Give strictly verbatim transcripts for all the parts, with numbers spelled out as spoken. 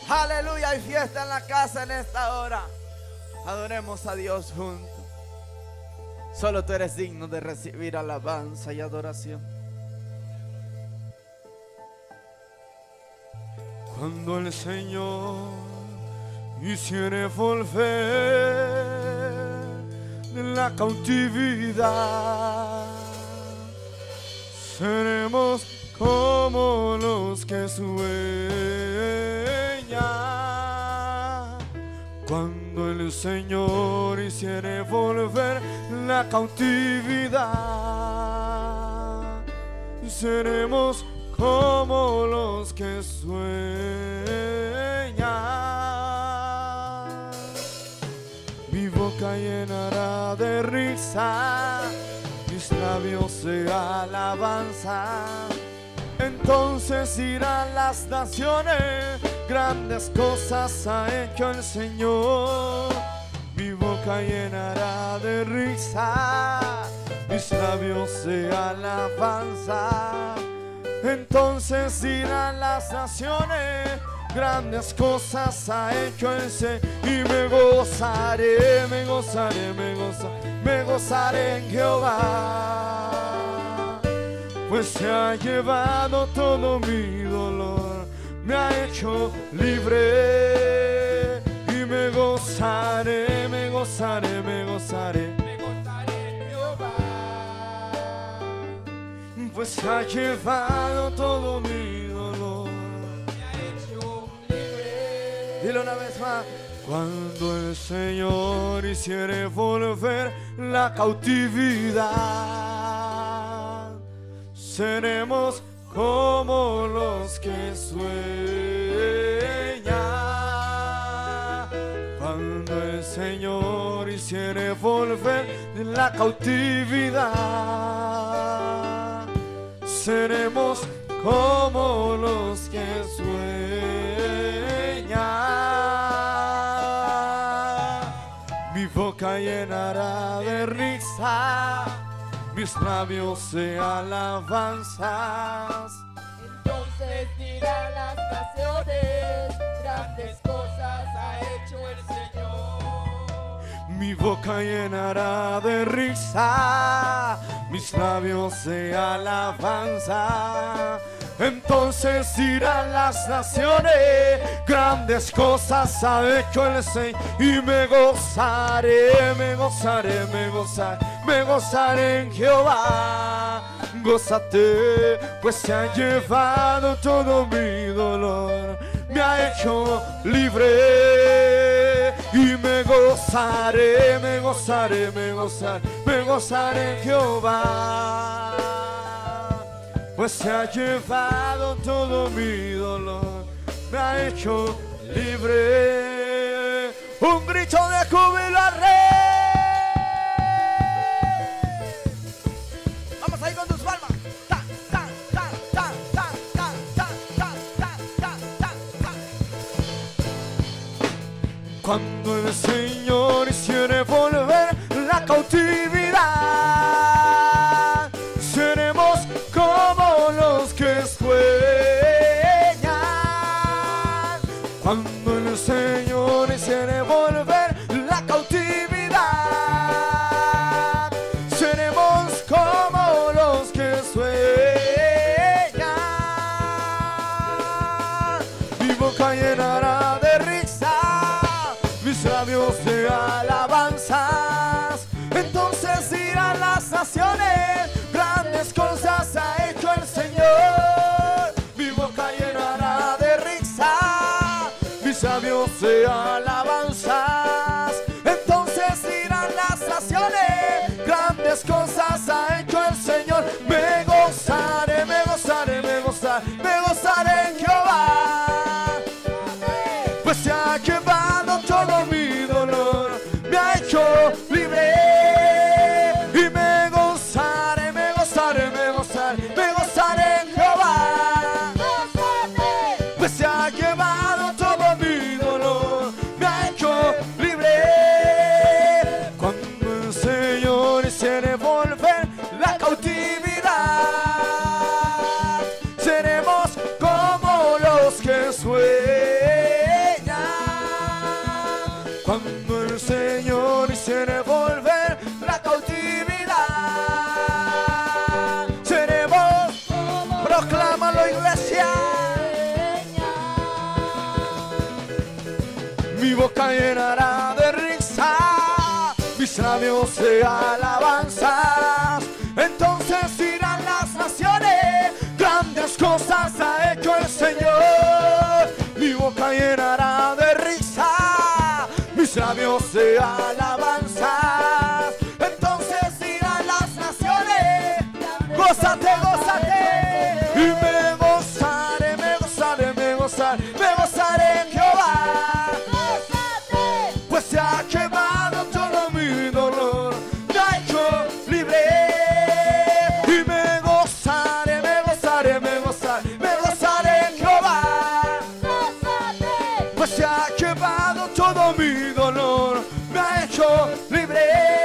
Aleluya, hay fiesta en la casa en esta hora. Adoremos a Dios juntos. Solo tú eres digno de recibir alabanza y adoración. Cuando el Señor hiciere volver de la cautividad, seremos como los que sueñan. Cuando el Señor hiciere volver la cautividad, seremos como los que sueñan. Mi boca llenará de risa, mis labios de alabanza. Entonces irán las naciones, grandes cosas ha hecho el Señor. Mi boca llenará de risa, mis labios de alabanza. Entonces dirán las naciones, grandes cosas ha hecho el Señor. Y me gozaré, me gozaré, me gozaré, me gozaré en Jehová, pues se ha llevado todo mi dolor, me ha hecho libre. Y me gozaré, me gozaré, me gozaré, me gozaré en Jehová, pues se ha llevado todo mi dolor, me ha hecho libre. Dilo una vez más. Cuando el Señor hiciere volver la cautividad, seremos como los que sueñan. Cuando el Señor hiciere volver la cautividad, seremos como los que sueñan. Mi boca llenará de risa, mis labios de alabanzas. Entonces dirán las naciones, grandes cosas ha hecho el Señor. Mi boca llenará de risa, mis labios de alabanza. Entonces dirán las naciones, grandes cosas ha hecho el Señor. Y me gozaré, me gozaré, me gozaré, me gozaré en Jehová. Gózate, pues se ha llevado todo mi dolor, me ha hecho libre. Y me gozaré, me gozaré, me gozaré, me gozaré en Jehová, pues se ha llevado todo mi dolor, me ha hecho libre. Un grito de júbilo al Rey. Vamos ahí con tus palmas. Ta, ta, ta, ta, ta, ta, ta, ta, ta, ta, ta, ta. Cuando el Señor hiciere volver la cautividad, seremos como los que sueñan. Cuando el Señor hiciere volver la cautividad, seremos como los que sueñan. Mi boca llenará de risa, mis labios de alabanzas. Entonces dirán las naciones, grandes cosas ha hecho el Señor. Mi boca llenará de risa, mis labios de alabanzas. Entonces dirán las naciones, grandes cosas ha hecho el Señor. Me gozaré, me gozaré, me gozaré, me gozaré en Jehová, pues se ha llevado todo mi dolor, me ha hecho libre. Y me gozaré, me gozaré, me gozaré, me gozaré en Jehová, pues se ha llevado todo mi dolor, me ha boca llenará de risa, mis labios de alabanzas. Entonces dirán las naciones, grandes cosas ha hecho el Señor. Mi boca llenará de risa, mis labios de alabanzas. Entonces dirán las naciones, gózate, gózate. Y me gozaré, me gozaré, me gozaré, me gozaré en Jehová. Gózate, Pues se ha quemado todo mi dolor, me ha hecho libre. Y me gozaré, me gozaré, me gozaré, me gozaré en Jehová. gózate, Pues se ha quemado todo mi dolor, me ha hecho libre.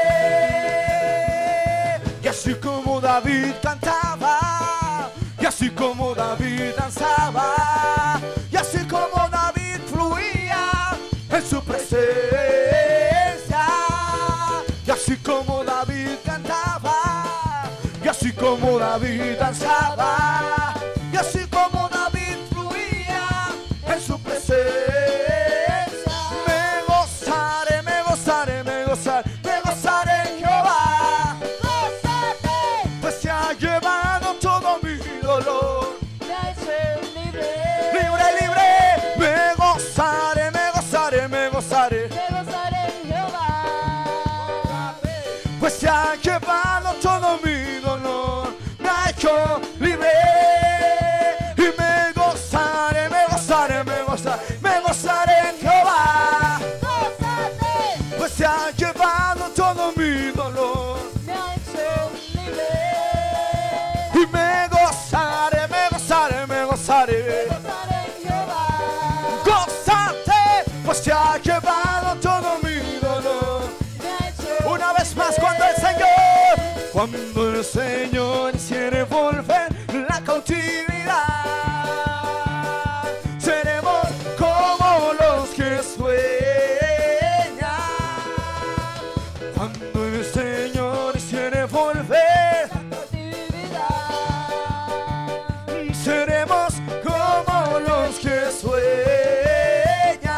Y así como David cantaba, y así como David danzaba, y así como David fluía en su presencia, y así como David cantaba, y así como David danzaba, y así como David fluía en su presencia. Me gozaré, me gozaré, me gozaré, me gozaré en Jehová. gózate, Pues se ha llevado todo mi dolor. me ha hecho libre. Libre, libre. Me gozaré, me gozaré, me gozaré. Me gozaré en Jehová. Pues se ha llevado todo mi dolor, me ha hecho libre. Y me gozaré, me gozaré, me gozaré, me gozaré en Jehová. Gózate, Pues se ha llevado todo mi dolor. me ha hecho libre. Y me gozaré, me gozaré, me gozaré. Gozaré en Jehová. Gózate, pues se ha llevado todo mi dolor. Me ha hecho Una vez más, cuando el Señor, cuando el Señor hiciere volver la cautividad, seremos como los que sueñan. Cuando el Señor hiciere volver, cautividad. seremos como los que sueñan.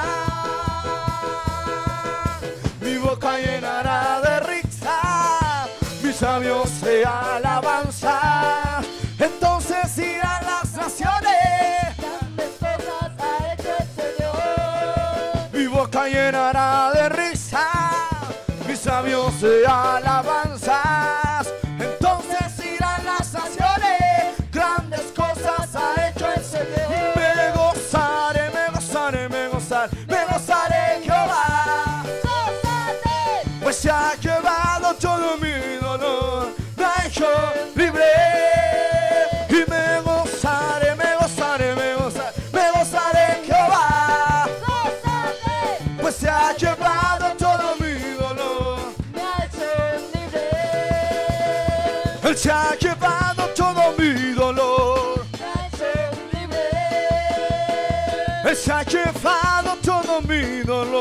Mi boca llenará de risa, mis labios de alabanza. Entonces irán las naciones, Grandes cosas ha hecho el Señor. mi boca llenará de risa, mis labios de alabanzas. Entonces irán las naciones, grandes cosas ha hecho el Señor. Me gozaré, me gozaré, me gozaré, me gozaré en Jehová. Gózate, Pues se ha llevado todo mi dolor, me ha hecho libre. Y me gozaré, me gozaré, me gozaré, me gozaré en Jehová. gózate, Pues se ha llevado todo mi dolor, me ha hecho libre. Él se ha llevado todo mi dolor, Me ha hecho libre. Él se ha llevado todo mi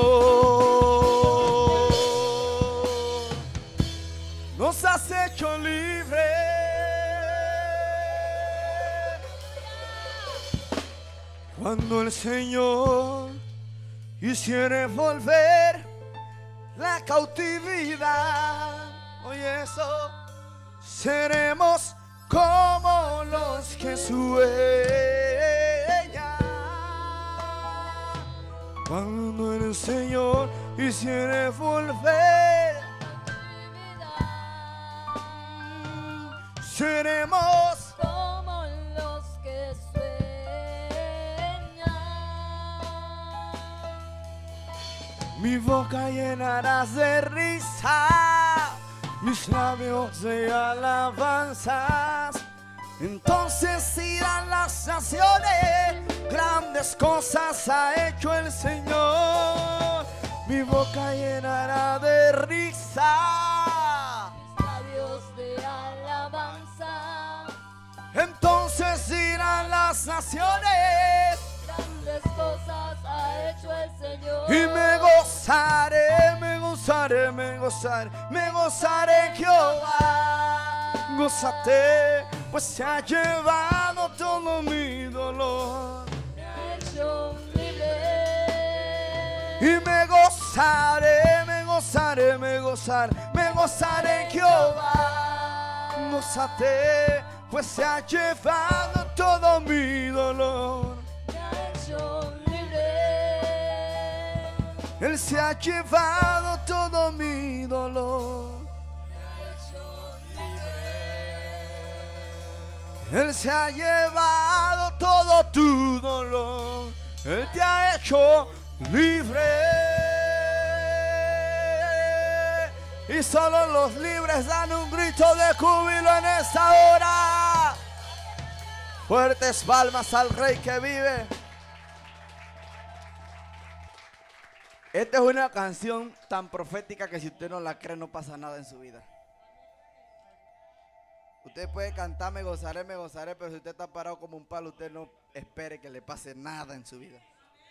dolor. Nos has hecho libre. Cuando el Señor hiciere volver la cautividad, oye eso, seremos como los que sueñan. Cuando el Señor hiciere volver, seremos Como los que sueñan. mi boca llenarás de risa, mis labios de alabanzas. Entonces irán las naciones, grandes cosas ha hecho el Señor. Mi boca llenará de risa, Labios de alabanza. entonces irán las naciones. Grandes cosas ha hecho el Señor. Y me gozaré, me gozaré, me gozaré, me gozaré en Jehová. Gózate, pues se ha llevado todo mi dolor. Me ha hecho libre. Y me gozaré. gozaré, me gozaré, me gozaré, me gozaré en Jehová. Gózate, pues se ha llevado todo mi dolor. Me ha hecho libre. Él se ha llevado todo mi dolor. Él se ha llevado todo tu dolor. Él te ha hecho libre. Y solo los libres dan un grito de júbilo en esta hora. Fuertes palmas al Rey que vive. Esta es una canción tan profética que si usted no la cree no pasa nada en su vida. Usted puede cantar, me gozaré, me gozaré, pero si usted está parado como un palo, usted no espere que le pase nada en su vida.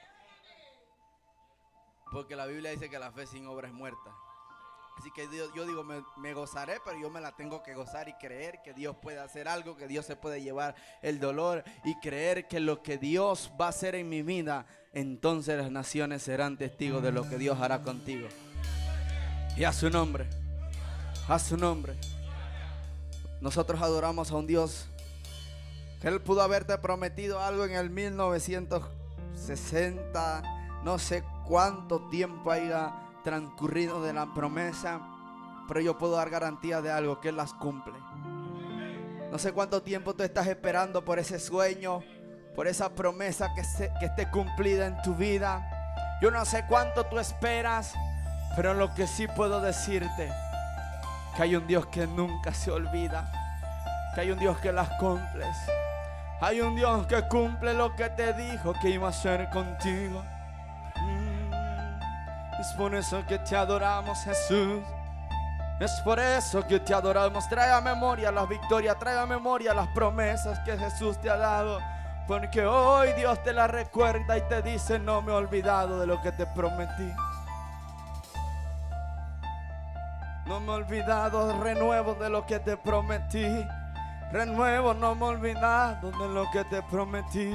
Porque la Biblia dice que la fe sin obra es muerta. Así que Dios, yo digo, me, me gozaré, pero yo me la tengo que gozar y creer que Dios puede hacer algo, que Dios se puede llevar el dolor y creer que lo que Dios va a hacer en mi vida, entonces las naciones serán testigos de lo que Dios hará contigo. Y a su nombre, a su nombre. Nosotros adoramos a un Dios que Él pudo haberte prometido algo en el mil novecientos sesenta, no sé cuánto tiempo haya transcurrido de la promesa, pero yo puedo dar garantía de algo, que Él las cumple. No sé cuánto tiempo tú estás esperando por ese sueño, por esa promesa que, se, que esté cumplida en tu vida. Yo no sé cuánto tú esperas, pero lo que sí puedo decirte, que hay un Dios que nunca se olvida, que hay un Dios que las cumple. Hay un Dios que cumple lo que te dijo que iba a hacer contigo. mm, Es por eso que te adoramos, Jesús. Es por eso que te adoramos. Trae a memoria las victorias, trae a memoria las promesas que Jesús te ha dado, porque hoy Dios te las recuerda y te dice: no me he olvidado de lo que te prometí. No me he olvidado, renuevo de lo que te prometí. Renuevo, no me he olvidado de lo que te prometí.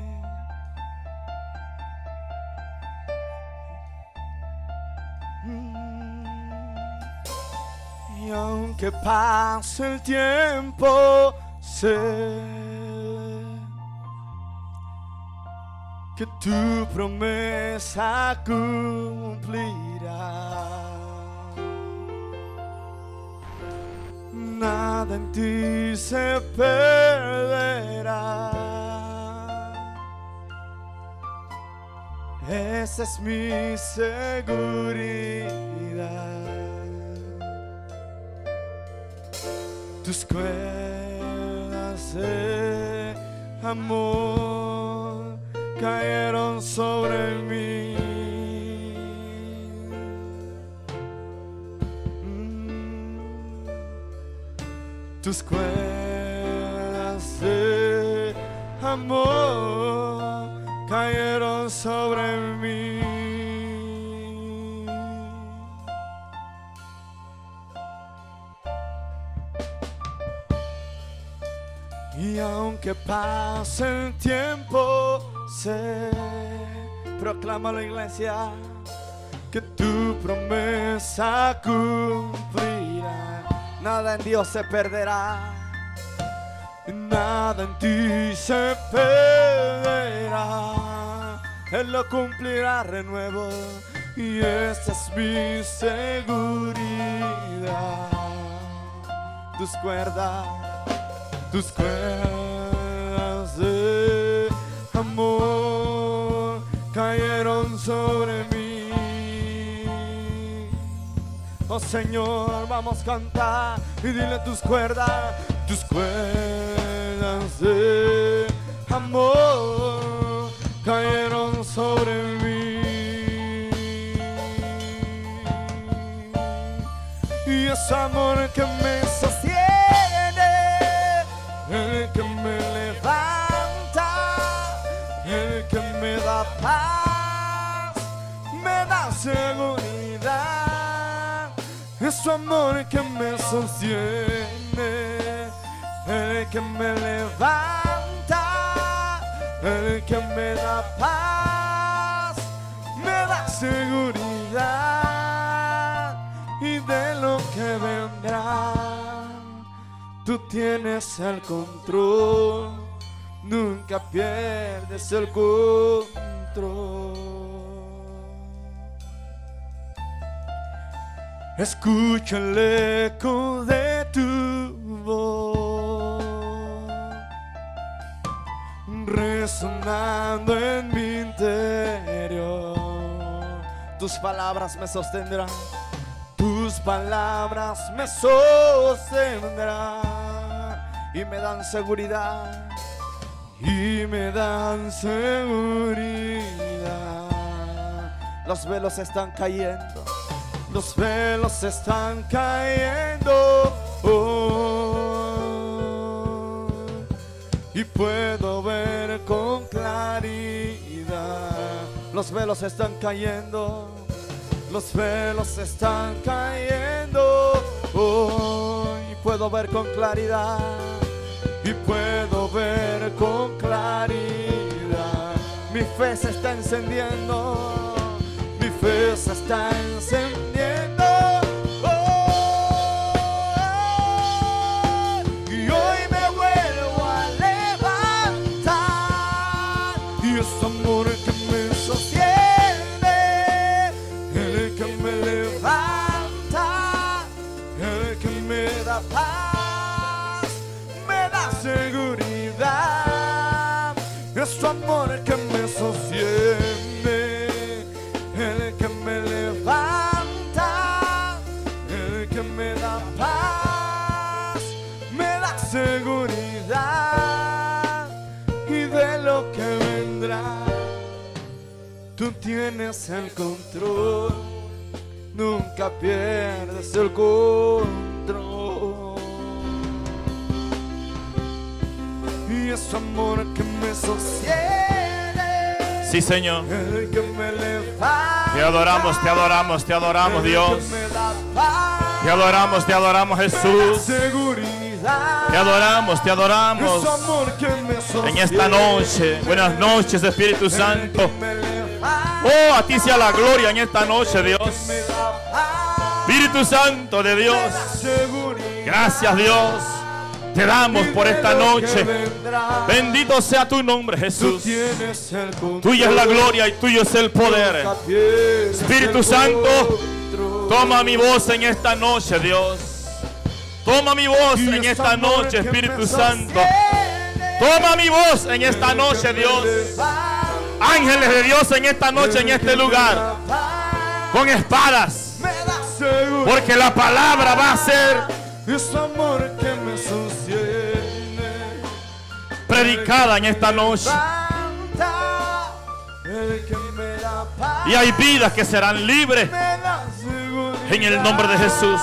Mm. Y aunque pase el tiempo, sé que tu promesa cumplirá. Nada en ti se perderá. Esa es mi seguridad. Tus cuerdas de amor cayeron sobre mí. Tus cuerdas de amor cayeron sobre mí. Y aunque pase el tiempo, sé, proclama la iglesia, que tu promesa cumplirá. Nada en Dios se perderá. Nada en ti se perderá. Él lo cumplirá, renuevo. Y esa es mi seguridad. Tus cuerdas, tus cuerdas de amor cayeron sobre mí. Oh Señor, vamos a cantar y dile: tus cuerdas, tus cuerdas de amor cayeron sobre mí. Y es amor que me sostiene, el que me levanta, el que me da paz, me da seguridad. Es su amor que me sostiene, el que me levanta, el que me da paz, me da seguridad. y de lo que vendrá. Tú tienes el control, nunca pierdes el control. Escucha el eco de tu voz resonando en mi interior. Tus palabras me sostendrán. Tus palabras me sostendrán Y me dan seguridad. y me dan seguridad. Los velos están cayendo. Los velos están cayendo oh, y puedo ver con claridad. Los velos están cayendo. Los velos están cayendo oh, Y puedo ver con claridad. y puedo ver con claridad. Mi fe se está encendiendo. Mi fe se está encendiendo oh, y hoy me vuelvo a levantar. Y es amor que me sostiene, el que me levanta, el que me da paz, me da seguridad. Es tu amor que me sostiene, el que me levanta, el que me da paz, me da seguridad y de lo que vendrá. Tú tienes el control, nunca pierdes el control. Y es tu amor que me sostiene. Sí, Señor. El que me levanta, Te adoramos, te adoramos, te adoramos, Dios. el que me da paz, Te adoramos, te adoramos, Jesús. seguridad. Te adoramos, te adoramos. Es su amor que me sostiene. En esta noche, buenas noches, Espíritu Santo. El que me levanta, Oh, a ti sea la gloria en esta noche, Dios. me da paz, Espíritu Santo de Dios. me da seguridad. Gracias, Dios. Te damos por esta noche. Vendrá. Bendito sea tu nombre, Tú Jesús. tienes el control. Tuya es la gloria y tuyo es el poder. Nunca pierdes Espíritu el Santo, control. Toma mi voz en esta noche, Dios. Toma mi voz Y en es esta amor noche, que Espíritu me Santo. sostiene. Toma mi voz en esta El noche, que me Dios. levanta, Ángeles de Dios en esta noche, en el este que me lugar, da paz, con espadas, me da seguridad. porque la palabra va a ser Es amor que me sostiene. predicada en esta noche. Levanta, el que me da paz, Y hay vidas que serán libres me da seguridad. en el nombre de Jesús.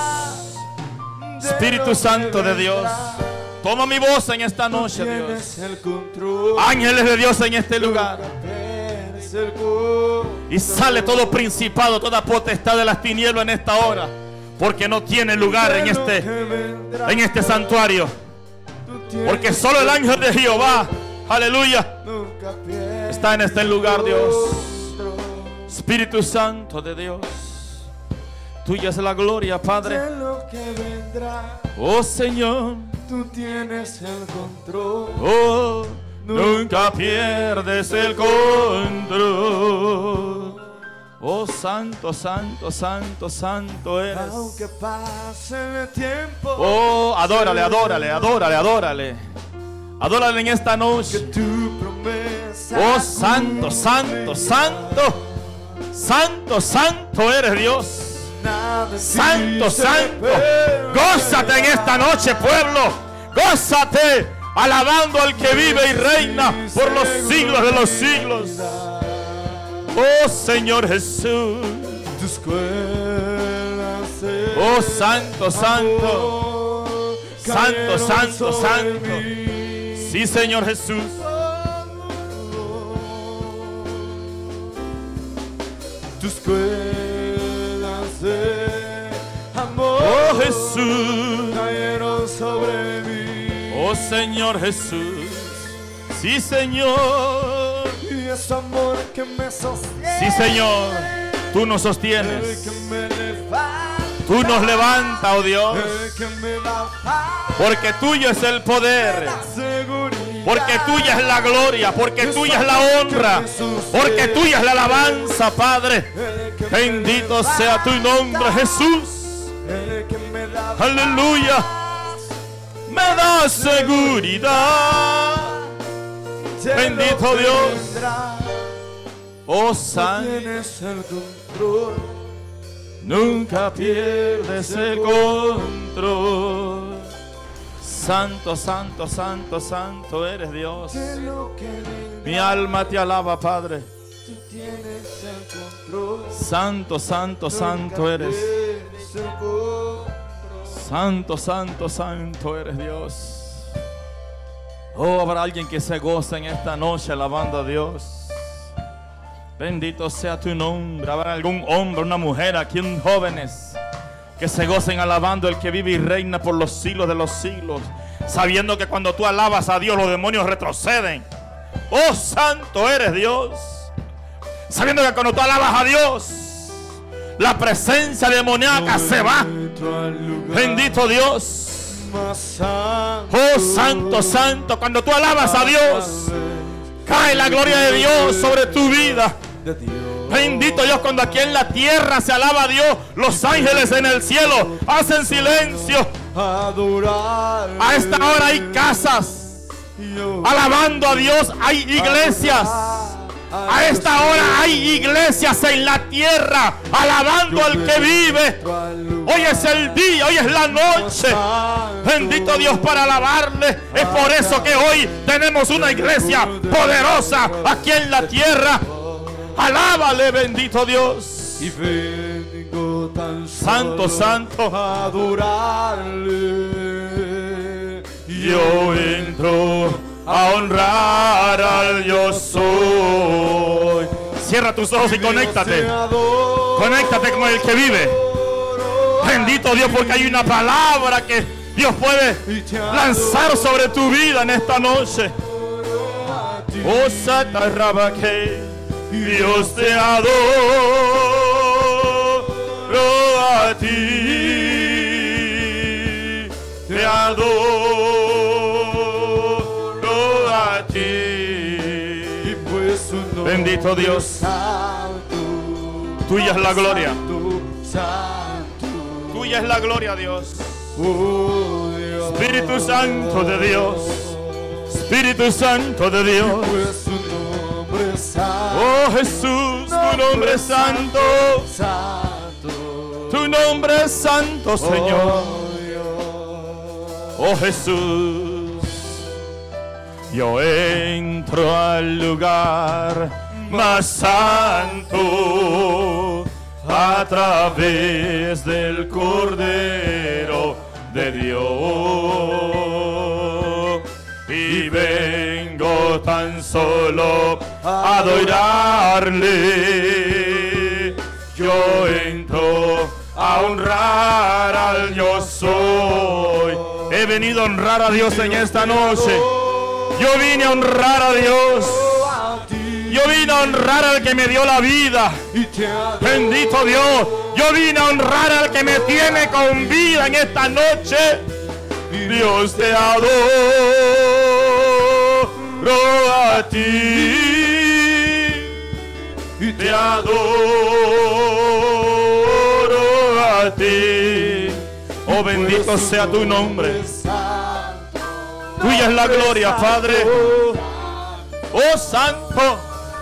Espíritu Santo de Dios, toma mi voz en esta noche, Dios. Tienes el control. Ángeles de Dios en este lugar. Tienes el control. Y sale todo principado, toda potestad de las tinieblas en esta hora, porque no tiene lugar en este, en este santuario. Porque solo el ángel de Jehová, aleluya, está en este lugar, Dios. Espíritu Santo de Dios, tuya es la gloria, Padre. De lo que vendrá, Oh Señor, tú tienes el control. oh, nunca pierdes el control. Oh Santo, Santo, Santo, Santo eres. Aunque pase el tiempo, Oh, adórale, adórale, adórale, adórale. Adórale en esta noche. tu promesa. Oh, santo, santo, santo. Santo, santo eres Dios. Nada en ti Santo, se santo. pierde. Gózate en esta noche, pueblo. Gózate alabando al que vive y reina por los siglos de los siglos. Oh, Señor Jesús. Tu escuela se Oh, santo, santo. amor, Santo, cayeron santo, sobre santo. mí. Sí, Señor Jesús. Tu escuela de amor, Oh, Jesús. cayeron sobre mí. Oh, Señor Jesús. Sí, Señor. Y es amor que me sostiene. Sí, Señor. Tú nos sostienes. el que me levanta, Tú nos levantas, oh Dios. el que me da paz, Porque tuyo es el poder. seguridad. Porque tuya es la gloria, porque tuya es la honra, porque tuya es la alabanza, Padre. Bendito sea tu nombre, Jesús. El que me da Aleluya. Me da seguridad. Bendito Dios. Oh Santo, Tienes el control. nunca pierdes el control. Santo, santo, santo, santo eres Dios. De lo que Mi alma te alaba, Padre. tú tienes el control. Santo, santo, santo eres. Tienes el control. Santo, santo, santo eres Dios. Oh, habrá alguien que se goza en esta noche alabando a Dios. Bendito sea tu nombre. Habrá algún hombre, una mujer, aquí un jóvenes que se gocen alabando el que vive y reina por los siglos de los siglos, sabiendo que cuando tú alabas a Dios los demonios retroceden. Oh, santo eres Dios. Sabiendo que cuando tú alabas a Dios la presencia demoníaca se va. Bendito Dios. Oh, santo, santo, cuando tú alabas a Dios cae la gloria de Dios sobre tu vida. Bendito Dios, cuando aquí en la tierra se alaba a Dios, los ángeles en el cielo hacen silencio. A esta hora hay casas alabando a Dios, hay iglesias. A esta hora hay iglesias en la tierra alabando al que vive. Hoy es el día, hoy es la noche. Bendito Dios para alabarle. Es por eso que hoy tenemos una iglesia poderosa aquí en la tierra. Alábale, bendito Dios. Y vengo tan Santo, santo. a adorarle. Yo entro a honrar al yo soy. Cierra tus ojos y conéctate. Conéctate con el que vive. Bendito Dios, porque hay una palabra que Dios puede lanzar sobre tu vida en esta noche. Oh, Satarrabaque. Dios te adoro a ti, te adoro a ti. Bendito Dios, tuya es la gloria, tuya es la gloria, Dios. Espíritu Santo de Dios, Espíritu Santo de Dios. Oh Jesús, tu nombre es santo, tu nombre es santo, Señor. Oh Jesús, yo entro al lugar más santo a través del Cordero de Dios y vengo tan solo a adorarle. Yo entro a honrar al yo soy. He venido a honrar a Dios en esta noche. Yo vine a honrar a Dios. Yo vine a honrar al que me dio la vida. Bendito Dios. Yo vine a honrar al que me tiene con vida en esta noche. Dios te adoro a ti. Te adoro a ti. Oh, bendito sea tu nombre. Tuya es la gloria, Padre. Oh, santo.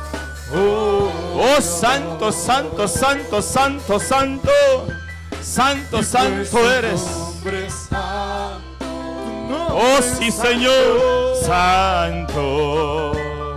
Oh, santo, santo, santo, santo, santo. Santo, santo eres. Oh, sí, Señor. Santo.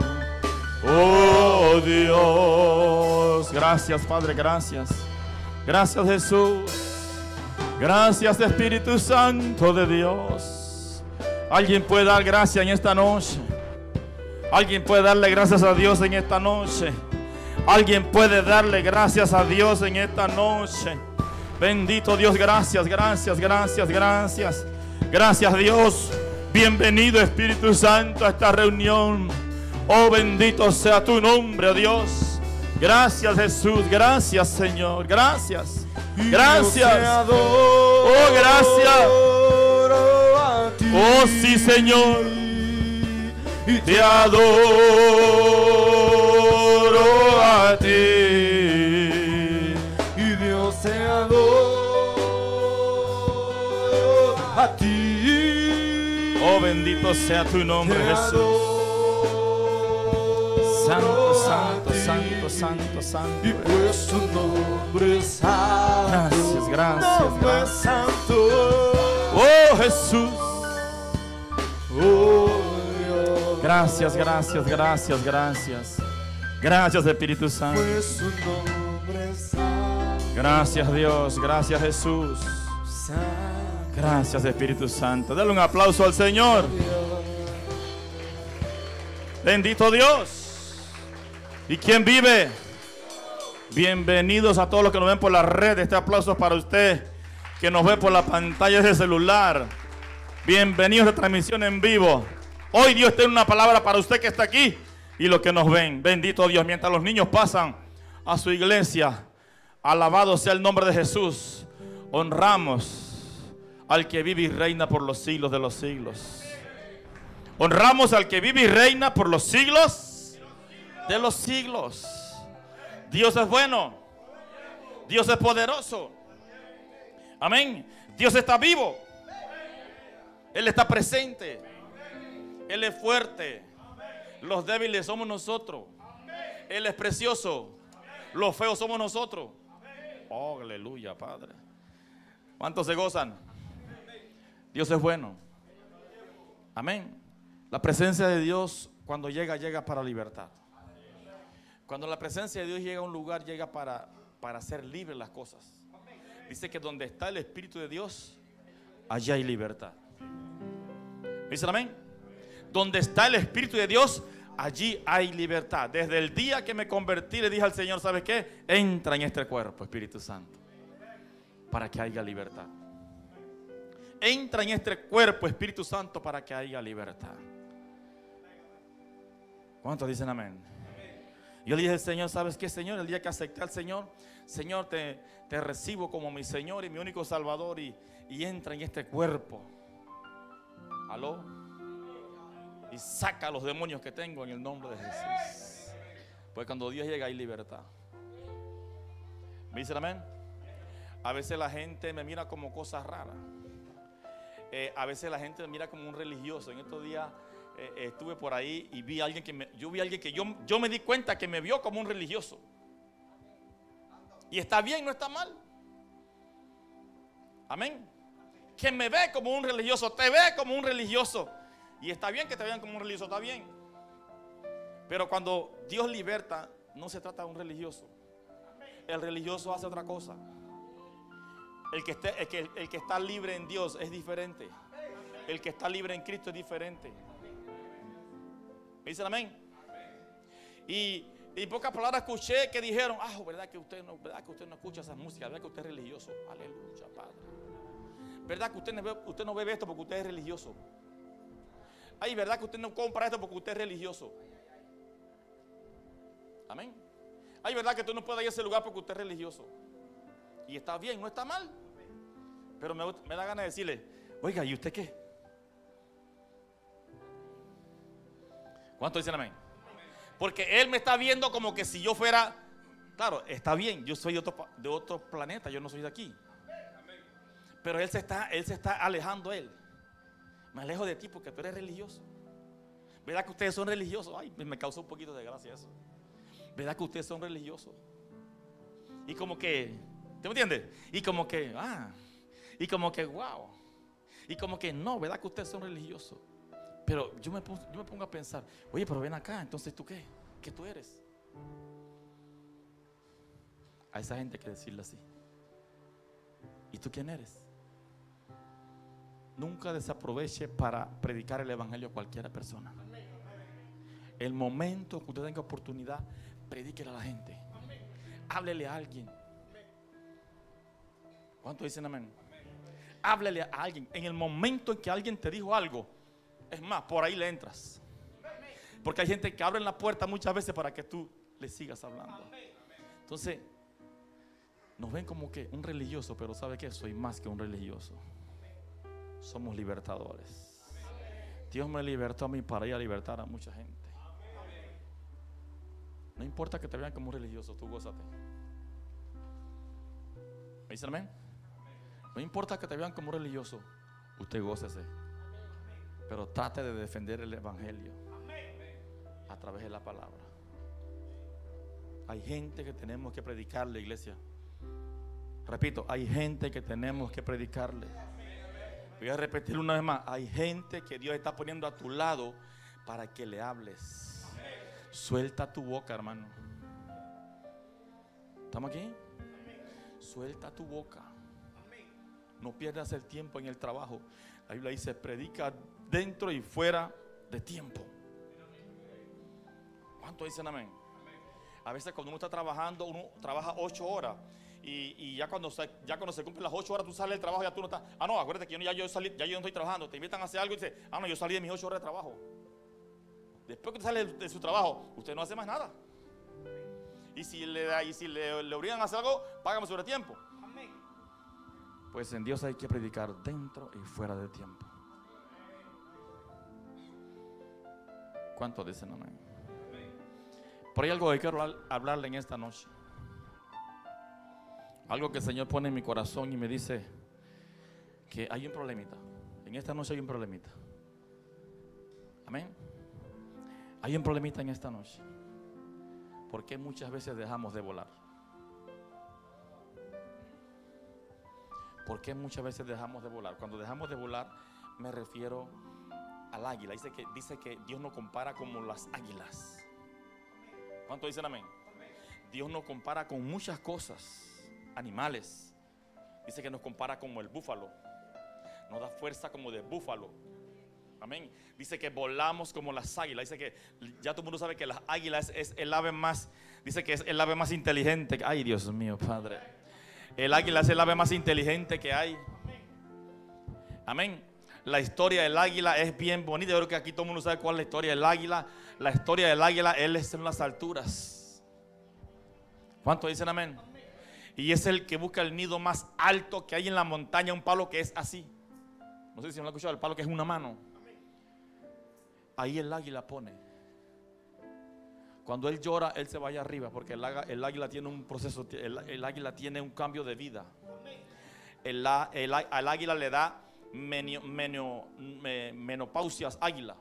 Oh, Dios. Gracias, Padre, gracias. Gracias, Jesús. Gracias, Espíritu Santo de Dios. Alguien puede dar gracias en esta noche. Alguien puede darle gracias a Dios en esta noche. Alguien puede darle gracias a Dios en esta noche. Bendito Dios, gracias, gracias, gracias, gracias. Gracias, Dios. Bienvenido, Espíritu Santo, a esta reunión. Oh, bendito sea tu nombre, oh Dios. Gracias, Jesús. Gracias, Señor. Gracias. Gracias. Oh, gracias. Oh, sí, Señor. Te adoro a ti. Y Dios te adoro a ti. Oh, bendito sea tu nombre, Jesús. Santo, santo, santo, santo, santo. Y pues tu nombre es santo. Gracias, gracias, Nombre gracias. santo. Oh, Jesús. Oh, Dios. Gracias, gracias, gracias, gracias. Gracias, Espíritu Santo. Pues tu nombre es santo. Gracias, Dios. Gracias, Jesús. Gracias, Espíritu Santo. Dale un aplauso al Señor. Bendito Dios. ¿Y quién vive? Bienvenidos a todos los que nos ven por la red. Este aplauso es para usted que nos ve por la pantalla de celular. Bienvenidos a esta transmisión en vivo. Hoy Dios tiene una palabra para usted que está aquí y los que nos ven. Bendito Dios. Mientras los niños pasan a su iglesia, alabado sea el nombre de Jesús. Honramos al que vive y reina por los siglos de los siglos. Honramos al que vive y reina por los siglos de los siglos. Dios es bueno. Dios es poderoso. Amén. Dios está vivo. Él está presente. Él es fuerte. Los débiles somos nosotros. Él es precioso. Los feos somos nosotros. Oh, aleluya, Padre. ¿Cuántos se gozan? Dios es bueno. Amén. La presencia de Dios cuando llega, llega para libertad. Cuando la presencia de Dios llega a un lugar, llega para, para hacer libres las cosas. Dice que donde está el Espíritu de Dios, allá hay libertad. ¿Dicen amén? Donde está el Espíritu de Dios, allí hay libertad. Desde el día que me convertí, le dije al Señor, ¿sabes qué? Entra en este cuerpo, Espíritu Santo, para que haya libertad. Entra en este cuerpo, Espíritu Santo, para que haya libertad. ¿Cuántos dicen amén? Yo le dije al Señor, ¿sabes qué, Señor? El día que acepté al Señor, Señor, te, te recibo como mi Señor y mi único Salvador, y, y entra en este cuerpo. ¿Aló? Y saca a los demonios que tengo en el nombre de Jesús. Pues cuando Dios llega hay libertad. ¿Me dicen amén? A veces la gente me mira como cosas raras. Eh, a veces la gente me mira como un religioso. En estos días eh, eh, estuve por ahí y vi a alguien que me, yo vi a alguien que yo, yo me di cuenta que me vio como un religioso. Y está bien, no está mal. Amén. Que me ve como un religioso, te ve como un religioso. Y está bien que te vean como un religioso, está bien. Pero cuando Dios liberta, no se trata de un religioso. El religioso hace otra cosa. El que, esté, el, que, el que está libre en Dios es diferente. El que está libre en Cristo es diferente. ¿Me dicen amén? Y en pocas palabras escuché que dijeron, ah, ¿verdad que usted no, verdad que usted no escucha esa música? ¿Verdad que usted es religioso? Aleluya, Padre. ¿Verdad que usted no, ve, usted no bebe esto porque usted es religioso? Ay, ¿verdad que usted no compra esto porque usted es religioso? Amén. Ay, ¿verdad que tú no puedes ir a ese lugar porque usted es religioso? Y está bien, no está mal. Pero me, me da ganas de decirle, oiga, ¿y usted qué? ¿Cuántos dicen amén? Porque él me está viendo como que si yo fuera, claro, está bien, yo soy de otro, de otro planeta, yo no soy de aquí. Pero él se está, él se está alejando él. Me alejo de ti porque tú eres religioso. ¿Verdad que ustedes son religiosos? Ay, me causó un poquito de gracia eso. ¿Verdad que ustedes son religiosos? Y como que, ¿te me entiendes? Y como que, ah, y como que, wow. Y como que, no, ¿verdad que ustedes son religiosos? Pero yo me, pongo, yo me pongo a pensar, oye, pero ven acá, entonces ¿tú qué? ¿Qué tú eres? A esa gente hay que decirle así. ¿Y tú quién eres? Nunca desaproveche para predicar el evangelio a cualquier persona. El momento que usted tenga oportunidad, predíquele a la gente. Háblele a alguien. ¿Cuántos dicen amén? Háblele a alguien. En el momento en que alguien te dijo algo, es más, por ahí le entras. Porque hay gente que abre la puerta muchas veces para que tú le sigas hablando. Entonces, nos ven como que un religioso, pero ¿sabe qué? Soy más que un religioso. Somos libertadores. Dios me libertó a mí para ir a libertar a mucha gente. No importa que te vean como un religioso, tú gózate. ¿Me dicen amén? No importa que te vean como un religioso, usted gócese. Pero trate de defender el evangelio a través de la palabra. Hay gente que tenemos que predicarle, iglesia. Repito, hay gente que tenemos que predicarle. Voy a repetir una vez más. Hay gente que Dios está poniendo a tu lado para que le hables. Suelta tu boca, hermano. ¿Estamos aquí? Suelta tu boca. No pierdas el tiempo en el trabajo. La Biblia dice: predica dentro y fuera de tiempo. ¿Cuántos dicen amén? A veces cuando uno está trabajando, uno trabaja ocho horas. Y, y ya, cuando se, ya cuando se cumplen las ocho horas, tú sales del trabajo y ya tú no estás. Ah, no, acuérdate que yo, ya, yo salí, ya yo no estoy trabajando. Te invitan a hacer algo y dices: ah, no, yo salí de mis ocho horas de trabajo. Después que sale de, de su trabajo, usted no hace más nada. Y si le, da, y si le, le obligan a hacer algo, págame sobre tiempo. Pues en Dios hay que predicar dentro y fuera de tiempo. ¿Cuántos dicen amén? Pero hay algo que quiero hablarle en esta noche. Algo que el Señor pone en mi corazón y me dice que hay un problemita. En esta noche hay un problemita. Amén. Hay un problemita en esta noche. ¿Por qué muchas veces dejamos de volar? ¿Por qué muchas veces dejamos de volar? Cuando dejamos de volar me refiero al águila. Dice que, dice que Dios nos compara como las águilas. ¿Cuántos dicen amén? Dios nos compara con muchas cosas. Animales. Dice que nos compara como el búfalo. Nos da fuerza como de búfalo. Amén. Dice que volamos como las águilas. Dice que ya todo el mundo sabe que las águilas es, es el ave más. Dice que es el ave más inteligente. Ay, Dios mío, Padre. El águila es el ave más inteligente que hay. Amén. La historia del águila es bien bonita. Yo creo que aquí todo el mundo sabe cuál es la historia del águila. La historia del águila, él es en las alturas. ¿Cuántos dicen amén? Y es el que busca el nido más alto que hay en la montaña. Un palo que es así. No sé si me lo han escuchado. El palo que es una mano. Ahí el águila pone. Cuando él llora, él se va allá arriba. Porque el, águila, el águila tiene un proceso. El, el águila tiene un cambio de vida. El, el, al águila le da menio, menio, menopausias águila.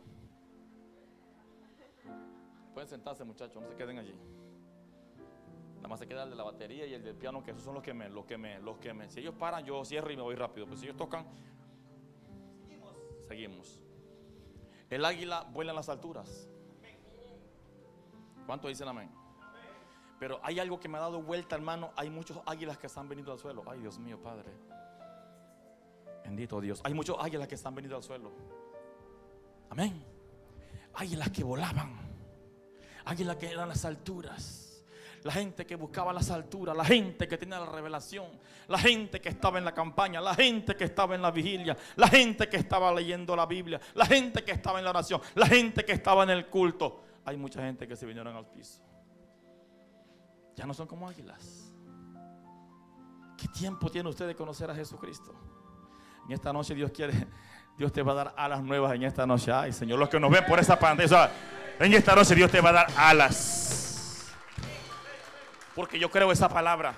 Pueden sentarse, muchachos. No se queden allí. Nada más se queda el de la batería y el del piano, que esos son los que me, los que me, los que me. Si ellos paran, yo cierro y me voy rápido. Pero si ellos tocan, seguimos. seguimos. El águila vuela en las alturas. ¿Cuántos dicen amén? Pero hay algo que me ha dado vuelta, hermano. Hay muchos águilas que se han venido al suelo. Ay, Dios mío, Padre. Bendito Dios. Hay muchos águilas que se han venido al suelo. Amén. Águilas que volaban. Águilas que eran las alturas. La gente que buscaba las alturas, la gente que tenía la revelación, la gente que estaba en la campaña, la gente que estaba en la vigilia, la gente que estaba leyendo la Biblia, la gente que estaba en la oración, la gente que estaba en el culto. Hay mucha gente que se vinieron al piso. Ya no son como águilas. ¿Qué tiempo tiene usted de conocer a Jesucristo? En esta noche Dios quiere, Dios te va a dar alas nuevas en esta noche. Ay, Señor, los que nos ven por esa pantalla, en esta noche Dios te va a dar alas. Porque yo creo esa palabra.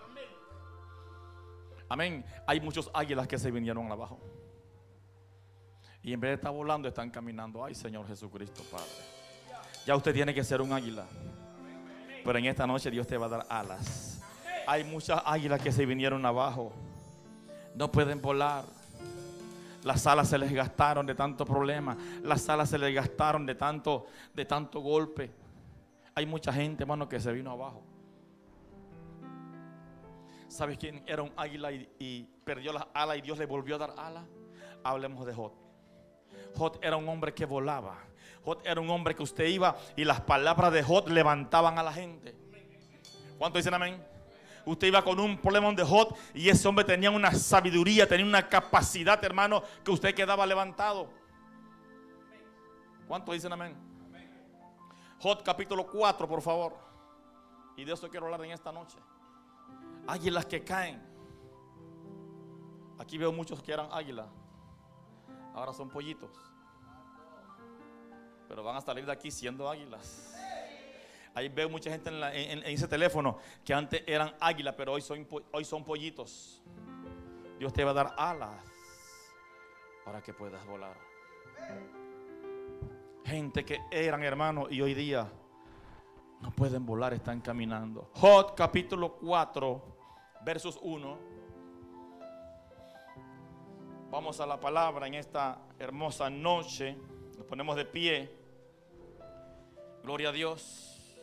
Amén. Hay muchos águilas que se vinieron abajo. Y en vez de estar volando, están caminando. Ay, Señor Jesucristo, Padre. Ya usted tiene que ser un águila. Pero en esta noche Dios te va a dar alas. Hay muchas águilas que se vinieron abajo. No pueden volar. Las alas se les gastaron de tanto problema. Las alas se les gastaron de tanto, de tanto golpe. Hay mucha gente, hermano, que se vino abajo. ¿Sabes quién era un águila y, y perdió las alas y Dios le volvió a dar alas? Hablemos de Jod. Jod era un hombre que volaba. Jod era un hombre que usted iba y las palabras de Jod levantaban a la gente. ¿Cuántos dicen amén? Usted iba con un problema de Jod y ese hombre tenía una sabiduría, tenía una capacidad, hermano, que usted quedaba levantado. ¿Cuántos dicen amén? Jod capítulo cuatro, por favor. Y de eso quiero hablar en esta noche. Águilas que caen. Aquí veo muchos que eran águilas, ahora son pollitos, pero van a salir de aquí siendo águilas. Ahí veo mucha gente en, la, en, en ese teléfono que antes eran águilas, pero hoy son, hoy son pollitos. Dios te va a dar alas para que puedas volar. Gente que eran hermanos y hoy día no pueden volar, están caminando. Job capítulo cuatro, versos uno. Vamos a la palabra en esta hermosa noche. Nos ponemos de pie. Gloria a Dios.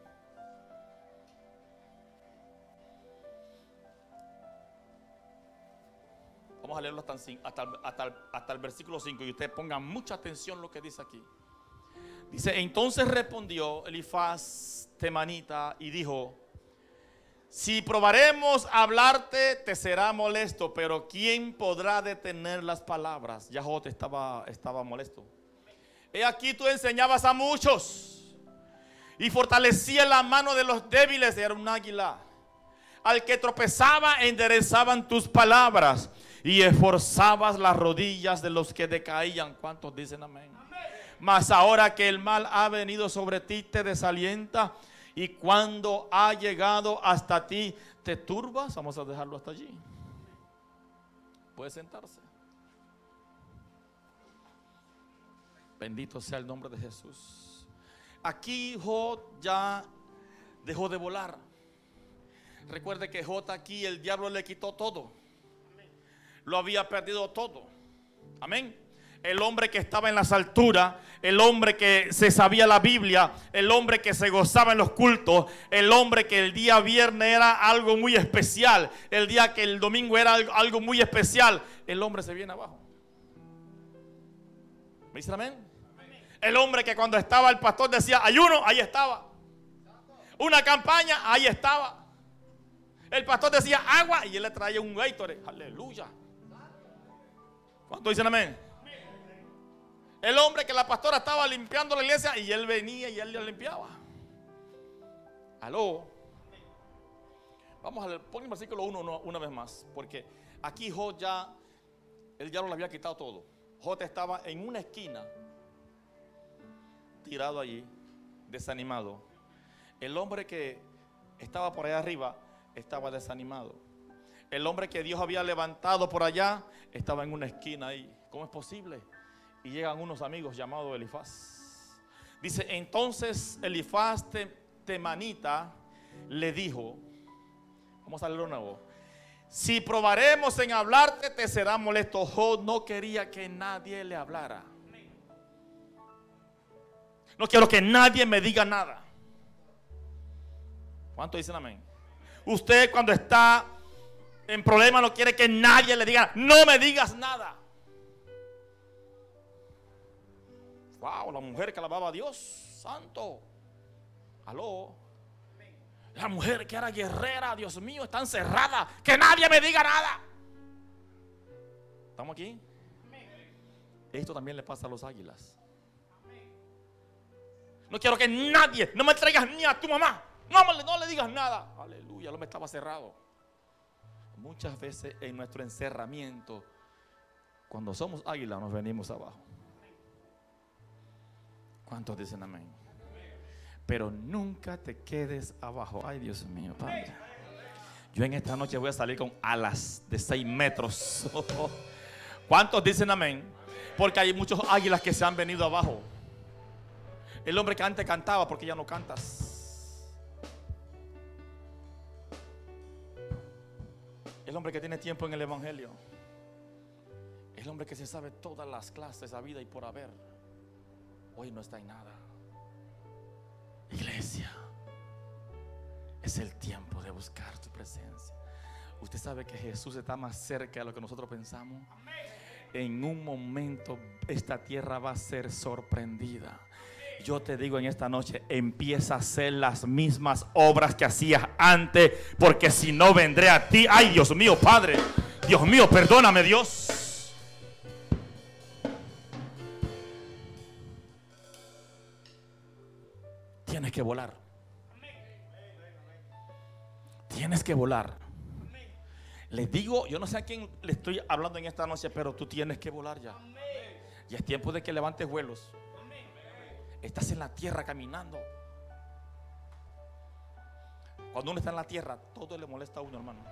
Vamos a leerlo hasta, hasta, hasta, hasta el versículo cinco. Y ustedes pongan mucha atención a lo que dice aquí. Dice: entonces respondió Elifaz temanita y dijo: si probaremos a hablarte, te será molesto, pero ¿quién podrá detener las palabras? Ya Job estaba, estaba molesto. He aquí tú enseñabas a muchos y fortalecías la mano de los débiles. Era un águila. Al que tropezaba enderezaban tus palabras y esforzabas las rodillas de los que decaían. ¿Cuántos dicen amén? Amén. Mas ahora que el mal ha venido sobre ti, te desalienta. Y cuando ha llegado hasta ti, te turbas. Vamos a dejarlo hasta allí. Puede sentarse. Bendito sea el nombre de Jesús. Aquí Job ya dejó de volar. Recuerde que Job aquí el diablo le quitó todo. Lo había perdido todo. Amén. El hombre que estaba en las alturas, el hombre que se sabía la Biblia, el hombre que se gozaba en los cultos, el hombre que el día viernes era algo muy especial, el día que el domingo era algo muy especial, el hombre se viene abajo. ¿Me dicen amén? El hombre que cuando estaba el pastor decía ayuno, ahí estaba. Una campaña, ahí estaba. El pastor decía agua y él le traía un Gatorade. Aleluya. ¿Cuántos dicen amén? El hombre que la pastora estaba limpiando la iglesia y él venía y él le limpiaba. Aló. Vamos a leer, pon el versículo uno una, una vez más, porque aquí Job ya, él ya no le había quitado todo. Job estaba en una esquina, tirado allí, desanimado. El hombre que estaba por allá arriba estaba desanimado. El hombre que Dios había levantado por allá estaba en una esquina ahí. ¿Cómo es posible? Y llegan unos amigos llamados Elifaz. Dice: entonces Elifaz temanita le dijo, vamos a leerlo de nuevo: si probaremos en hablarte, te será molesto. Job no quería que nadie le hablara. No quiero que nadie me diga nada. ¿Cuántos dicen amén? Usted cuando está en problemas no quiere que nadie le diga, no me digas nada. Wow, la mujer que alababa a Dios santo. Aló. La mujer que era guerrera, Dios mío, está encerrada. Que nadie me diga nada. ¿Estamos aquí? Esto también le pasa a los águilas. No quiero que nadie, no me traigas ni a tu mamá. No, no le digas nada. Aleluya, lo me estaba cerrado. Muchas veces en nuestro encerramiento, cuando somos águilas, nos venimos abajo. ¿Cuántos dicen amén? Pero nunca te quedes abajo. Ay, Dios mío, Padre. Yo en esta noche voy a salir con alas de seis metros. ¿Cuántos dicen amén? Porque hay muchos águilas que se han venido abajo. El hombre que antes cantaba, porque ya no cantas. El hombre que tiene tiempo en el evangelio. El hombre que se sabe todas las clases a vida y por haber. Hoy no está en nada. Iglesia, es el tiempo de buscar tu presencia. Usted sabe que Jesús está más cerca de lo que nosotros pensamos. En un momento esta tierra va a ser sorprendida. Yo te digo en esta noche, empieza a hacer las mismas obras que hacías antes, porque si no vendré a ti. Ay, Dios mío, Padre, Dios mío, perdóname, Dios. Tienes que volar. Tienes que volar. Les digo, yo no sé a quién le estoy hablando en esta noche, pero tú tienes que volar ya. Y es tiempo de que levantes vuelos. Estás en la tierra caminando. Cuando uno está en la tierra, todo le molesta a uno, hermano.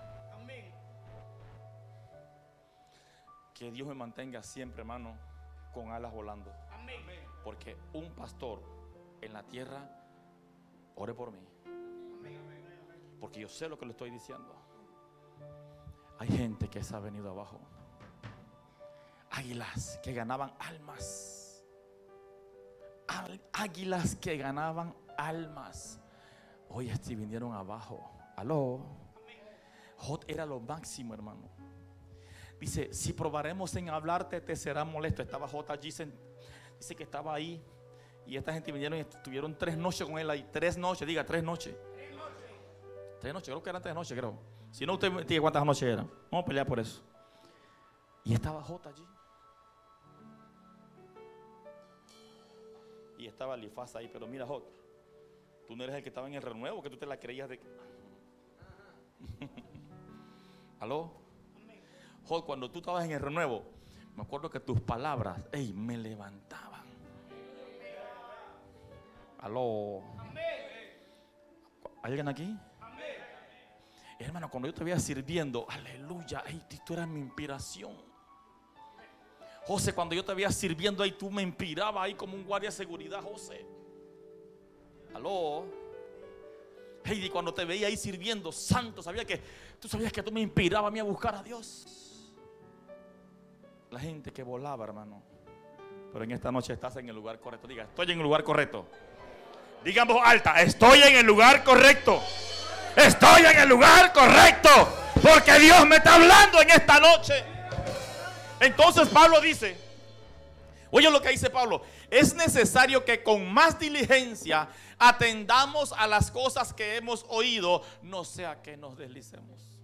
Que Dios me mantenga siempre, hermano, con alas volando. Porque un pastor en la tierra, ore por mí. Porque yo sé lo que le estoy diciendo. Hay gente que se ha venido abajo. Águilas que ganaban almas. Águilas que ganaban almas. Hoy este vinieron abajo. Aló. Jot era lo máximo, hermano. Dice, si probaremos en hablarte, te será molesto. Estaba Jot allí, dice que estaba ahí. Y esta gente vinieron y estuvieron tres noches con él ahí. Tres noches, diga, tres noches. Tres noches, creo que eran tres noches, creo. Si no, usted diga cuántas noches eran. Vamos a pelear por eso. Y estaba Jot allí. Y estaba Elifaz ahí. Pero mira, Jot, tú no eres el que estaba en el renuevo, que tú te la creías de... ¿Aló? Jot, cuando tú estabas en el renuevo, me acuerdo que tus palabras, ey, me levantaban. ¿Aló? ¿Hay alguien aquí? Hermano, cuando yo te veía sirviendo, aleluya, ey, tú eras mi inspiración. José, cuando yo te veía sirviendo ahí, tú me inspirabas ahí como un guardia de seguridad, José. Aló. Hey, y cuando te veía ahí sirviendo, santo, sabía que tú sabías que tú me inspirabas a mí a buscar a Dios. La gente que volaba, hermano. Pero en esta noche estás en el lugar correcto. Diga, estoy en el lugar correcto. Diga en voz alta, estoy en el lugar correcto. Estoy en el lugar correcto. Porque Dios me está hablando en esta noche. Entonces Pablo dice, oye lo que dice Pablo, es necesario que con más diligencia atendamos a las cosas que hemos oído, no sea que nos deslicemos.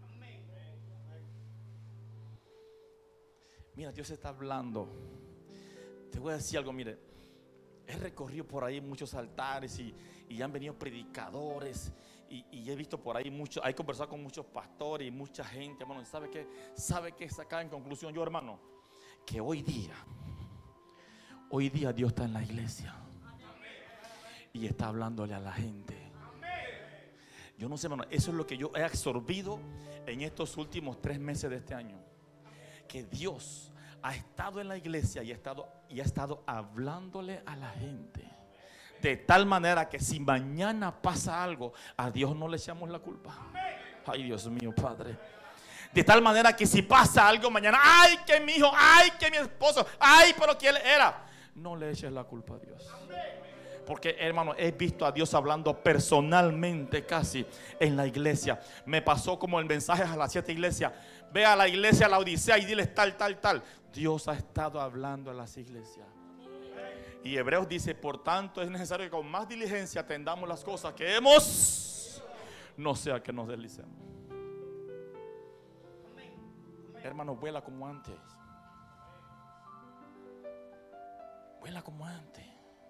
Mira, Dios está hablando. Te voy a decir algo, mire, he recorrido por ahí muchos altares y, y han venido predicadores y, y he visto por ahí mucho, he conversado con muchos pastores y mucha gente, hermano. ¿Sabe qué? ¿Sabe qué sacar en conclusión yo, hermano? Que hoy día, hoy día Dios está en la iglesia y está hablándole a la gente. Yo no sé, hermano, eso es lo que yo he absorbido en estos últimos tres meses de este año. Que Dios ha estado en la iglesia y ha estado, y ha estado hablándole a la gente. De tal manera que si mañana pasa algo, a Dios no le echamos la culpa. Ay, Dios mío, Padre. De tal manera que si pasa algo mañana, ay, que mi hijo, ay, que mi esposo, ay, pero que él era. No le eches la culpa a Dios. Porque, hermano, he visto a Dios hablando personalmente casi en la iglesia. Me pasó como el mensaje a las siete iglesias. Ve a la iglesia, a la Odisea y diles tal, tal, tal. Dios ha estado hablando a las iglesias. Y Hebreos dice, por tanto es necesario que con más diligencia atendamos las cosas que hemos, no sea que nos deslicemos. Hermano, vuela como antes. Vuela como antes.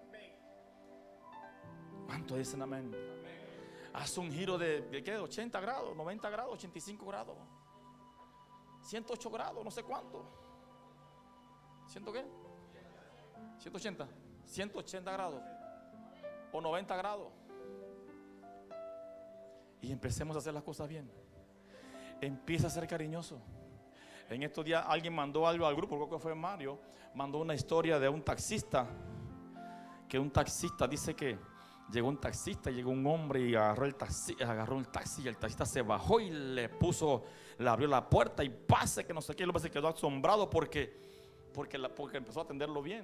¿Cuánto dicen amén? Haz un giro de, de ¿qué? ochenta grados, noventa grados, ochenta y cinco grados, ciento ocho grados, no sé cuánto. ¿Ciento qué? ciento ochenta, ciento ochenta grados o noventa grados. Y empecemos a hacer las cosas bien. Empieza a ser cariñoso. En estos días alguien mandó algo al grupo, creo que fue Mario, mandó una historia de un taxista. Que un taxista dice que llegó un taxista, llegó un hombre y agarró el taxi, agarró el taxi y el taxista se bajó y le puso, le abrió la puerta y pase que no sé qué, y el hombre se quedó asombrado porque, porque, la, porque empezó a atenderlo bien.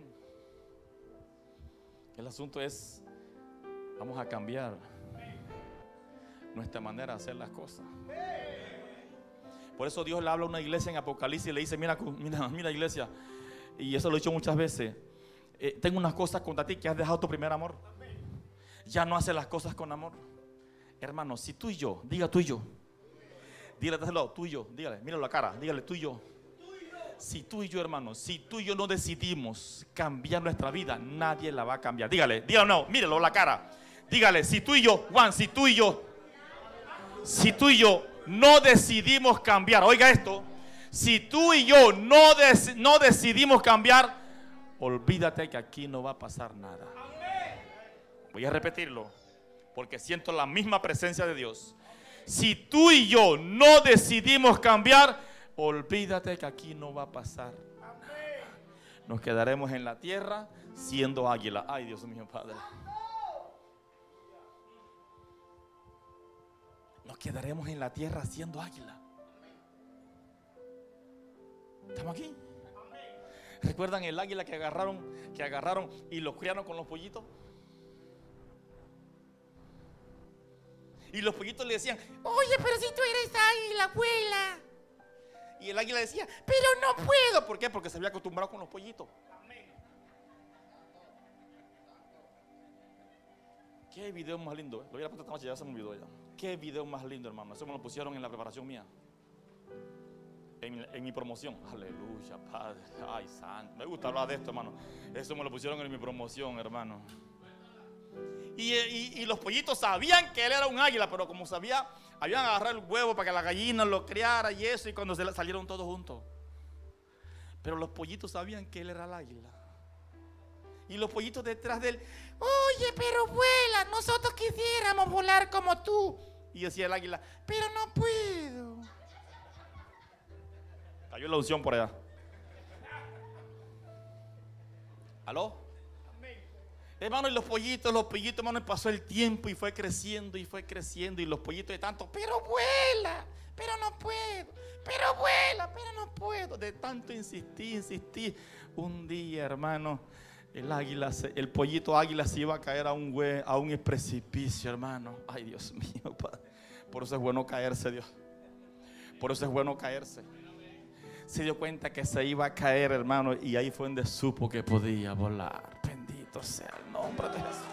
El asunto es, vamos a cambiar nuestra manera de hacer las cosas. Por eso Dios le habla a una iglesia en Apocalipsis y le dice, mira, mira, mira iglesia, y eso lo he dicho muchas veces, eh, tengo unas cosas contra ti, que has dejado tu primer amor. Ya no haces las cosas con amor. Hermano, si tú y yo, diga tú y yo, dígale tú y yo, dígale, míralo la cara, dígale tú y yo. Si tú y yo, hermano, si tú y yo no decidimos cambiar nuestra vida, nadie la va a cambiar. Dígale, dígale, no, míralo la cara. Dígale, si tú y yo, Juan, si tú y yo, Si tú y yo no decidimos cambiar, oiga esto, si tú y yo no, dec- no decidimos cambiar, olvídate que aquí no va a pasar nada. Voy a repetirlo, porque siento la misma presencia de Dios. Si tú y yo no decidimos cambiar, olvídate que aquí no va a pasar nada. Nos quedaremos en la tierra siendo águila. Ay, Dios mío, Padre. Nos quedaremos en la tierra siendo águila. ¿Estamos aquí? ¿Recuerdan el águila que agarraron, que agarraron y los criaron con los pollitos? Y los pollitos le decían, oye, pero si tú eres águila, vuela. Y el águila decía, pero no puedo. ¿Por qué? Porque se había acostumbrado con los pollitos. Qué video más lindo. Lo voy a poner esta noche, ya se me olvidó ya. Qué video más lindo, hermano. Eso me lo pusieron en la preparación mía. En, en mi promoción. Aleluya, Padre. Ay, santo. Me gusta hablar de esto, hermano. Eso me lo pusieron en mi promoción, hermano. Y, y, y los pollitos sabían que él era un águila, pero como sabía, habían agarrado el huevo para que la gallina lo criara y eso, y cuando se salieron todos juntos. Pero los pollitos sabían que él era el águila. Y los pollitos detrás de él, oye, pero vuela, nosotros quisiéramos volar como tú. Y decía el águila, pero no puedo. Cayó la unción por allá. ¿Aló? Hermano, y los pollitos, los pollitos, hermano, pasó el tiempo y fue creciendo y fue creciendo. Y los pollitos de tanto, pero vuela, pero no puedo, pero vuela, pero no puedo. De tanto insistir, insistir. Un día, hermano, el águila, se, el pollito águila se iba a caer a un, hue, a un precipicio, hermano. Ay, Dios mío, Padre. Por eso es bueno caerse, Dios. Por eso es bueno caerse. Se dio cuenta que se iba a caer, hermano, y ahí fue donde supo que podía volar. Bendito sea el nombre de Jesús.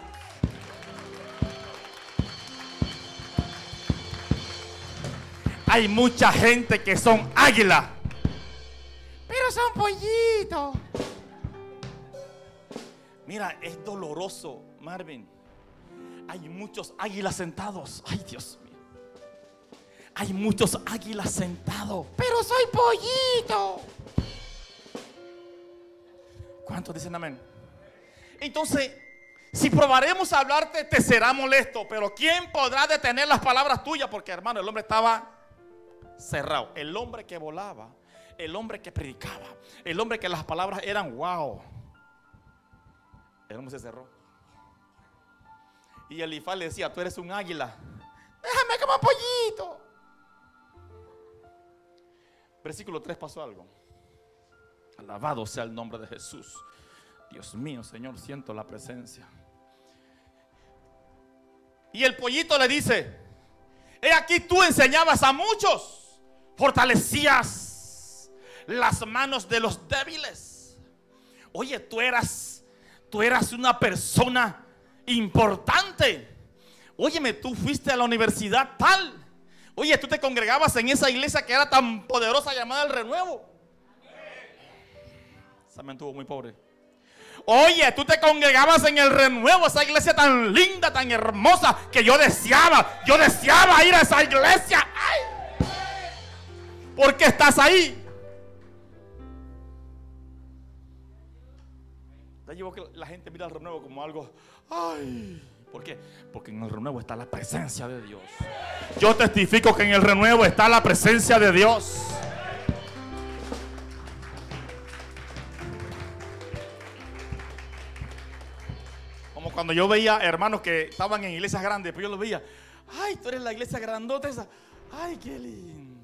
Hay mucha gente que son águilas, pero son pollitos. Mira, es doloroso, Marvin. Hay muchos águilas sentados. Ay, Dios mío. Hay muchos águilas sentados, pero soy pollito. ¿Cuántos dicen amén? Entonces, si probaremos a hablarte, te será molesto. Pero ¿quién podrá detener las palabras tuyas? Porque, hermano, el hombre estaba cerrado. El hombre que volaba, el hombre que predicaba, el hombre que las palabras eran wow. El hombre se cerró. Y Elifaz le decía, tú eres un águila, déjame como pollito. Versículo tres pasó algo. Alabado sea el nombre de Jesús. Dios mío, Señor, siento la presencia. Y el pollito le dice, he aquí tú enseñabas a muchos, fortalecías las manos de los débiles. Oye, tú eras, tú eras una persona importante. Óyeme, tú fuiste a la universidad tal. Oye, tú te congregabas en esa iglesia que era tan poderosa llamada El Renuevo. Esa me estuvo muy pobre. Oye, tú te congregabas en El Renuevo, esa iglesia tan linda, tan hermosa, que yo deseaba, yo deseaba ir a esa iglesia. ¡Ay! ¿Por qué estás ahí? Ya llevo que la gente mira El Renuevo como algo, ay. ¿Por qué? Porque en El Renuevo está la presencia de Dios. Yo testifico que en El Renuevo está la presencia de Dios. Como cuando yo veía hermanos que estaban en iglesias grandes, pues yo los veía. Ay, tú eres la iglesia grandota esa. Ay, qué lindo.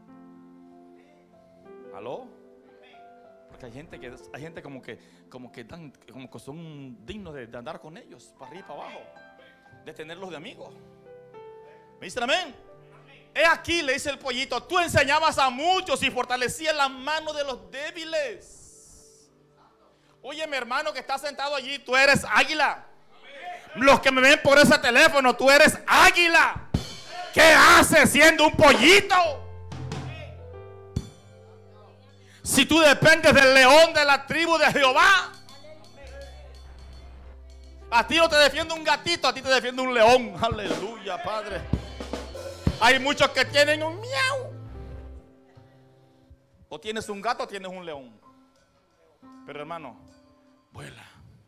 ¿Aló? Porque hay gente que hay gente como que como que tan, como que son dignos de, de andar con ellos, para arriba y para abajo, de tenerlos de amigos. ¿Me dicen amén? He aquí, le dice el pollito, tú enseñabas a muchos y fortalecías la mano de los débiles. Oye, mi hermano que está sentado allí, tú eres águila. Los que me ven por ese teléfono, tú eres águila. ¿Qué haces siendo un pollito? Si tú dependes del león de la tribu de Jehová, a ti no te defiende un gatito, a ti te defiende un león. Aleluya, Padre. Hay muchos que tienen un miau. O tienes un gato o tienes un león. Pero hermano, vuela.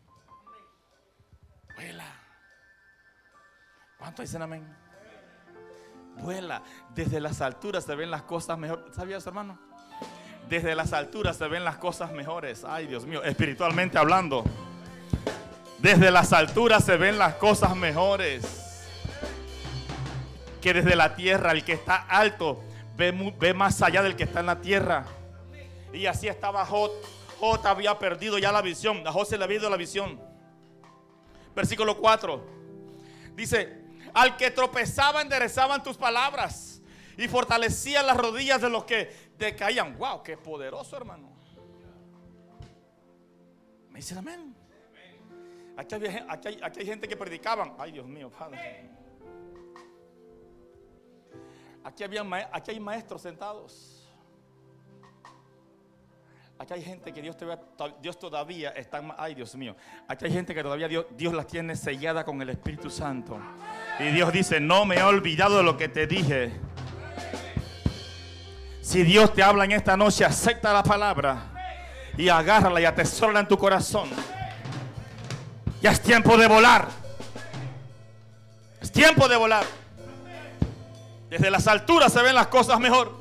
Vuela. ¿Cuánto dicen amén? Vuela. Desde las alturas se ven las cosas mejores. ¿Sabías, hermano? Desde las alturas se ven las cosas mejores. Ay, Dios mío, espiritualmente hablando. Desde las alturas se ven las cosas mejores. Que desde la tierra el que está alto ve, ve más allá del que está en la tierra. Y así estaba Jot. Jot había perdido ya la visión. A Jot se le había ido la visión. Versículo cuatro. Dice: al que tropezaba enderezaban tus palabras y fortalecían las rodillas de los que decaían. Wow, qué poderoso, hermano. ¿Me dicen amén? Aquí hay, aquí, hay, aquí hay gente que predicaban. Ay, Dios mío, Padre. Aquí, había, aquí hay maestros sentados. Aquí hay gente que Dios, te, Dios todavía está. Ay, Dios mío. Aquí hay gente que todavía Dios, Dios las tiene sellada con el Espíritu Santo. Y Dios dice: no me he olvidado de lo que te dije. Si Dios te habla en esta noche, acepta la palabra y agárrala y atesórala en tu corazón. Ya es tiempo de volar. Es tiempo de volar. Desde las alturas se ven las cosas mejor.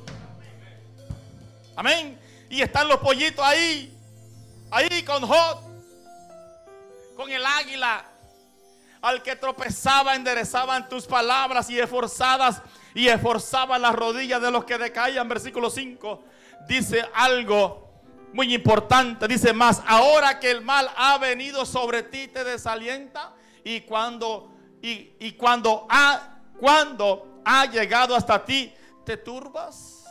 Amén. Y están los pollitos ahí. Ahí con Jot. Con el águila. Al que tropezaba enderezaban tus palabras y esforzadas y esforzaban las rodillas de los que decaían. Versículo cinco. Dice algo muy importante. Dice: más ahora que el mal ha venido sobre ti te desalienta. Y cuando y, y cuando ha cuando ha llegado hasta ti te turbas.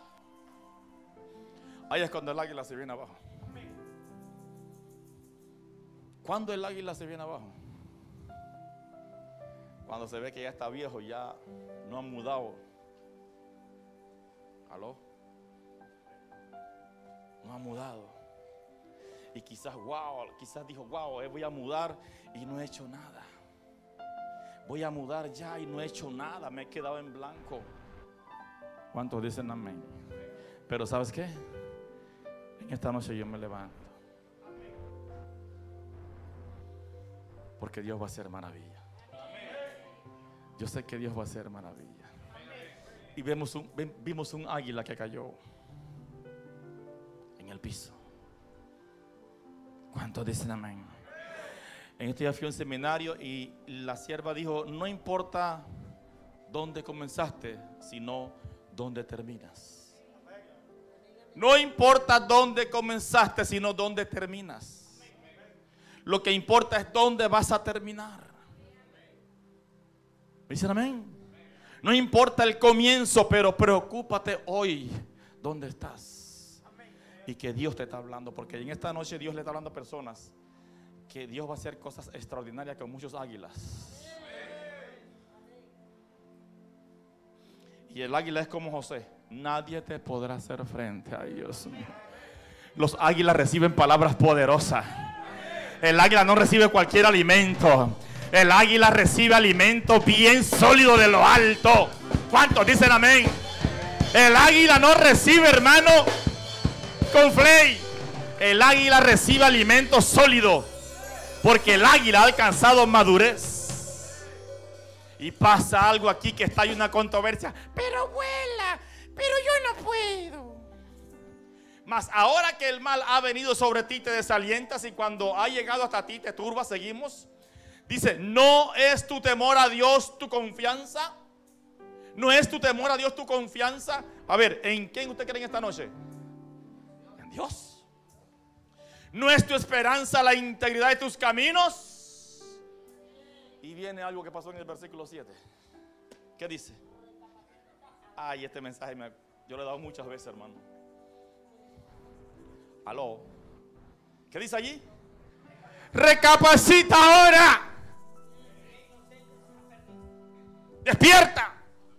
Ahí es cuando el águila se viene abajo. ¿Cuándo el águila se viene abajo? Cuando se ve que ya está viejo, ya no ha mudado. ¿Aló? No ha mudado. Y quizás, wow, quizás dijo: wow, voy a mudar y no he hecho nada. Voy a mudar ya y no he hecho nada. Me he quedado en blanco. ¿Cuántos dicen amén? Pero ¿sabes qué? En esta noche yo me levanto. Porque Dios va a hacer maravilla. Yo sé que Dios va a hacer maravilla. Y vemos un, vimos un águila que cayó en el piso. ¿Cuántos dicen amén? En este día fui a un seminario y la sierva dijo: no importa dónde comenzaste, sino dónde terminas. No importa dónde comenzaste, sino dónde terminas. Lo que importa es dónde vas a terminar. ¿Me dicen amén? No importa el comienzo, pero preocúpate hoy dónde estás. Y que Dios te está hablando, porque en esta noche Dios le está hablando a personas que Dios va a hacer cosas extraordinarias con muchos águilas. Y el águila es como José: nadie te podrá hacer frente. Ay, Dios mío. Los águilas reciben palabras poderosas. El águila no recibe cualquier alimento. El águila recibe alimento bien sólido de lo alto. ¿Cuántos dicen amén? El águila no recibe, hermano, con flay. El águila recibe alimento sólido, porque el águila ha alcanzado madurez. Y pasa algo aquí que está, hay una controversia. Pero vuela, pero yo no puedo. Mas ahora que el mal ha venido sobre ti te desalientas, y cuando ha llegado hasta ti te turbas. Seguimos. Dice: ¿no es tu temor a Dios tu confianza? ¿No es tu temor a Dios tu confianza? A ver, ¿en quién usted cree en esta noche? En Dios. ¿No es tu esperanza la integridad de tus caminos? Y viene algo que pasó en el versículo siete. ¿Qué dice? Ay, este mensaje me, yo lo he dado muchas veces, hermano. Aló. ¿Qué dice allí? Recapacita ahora. Despierta.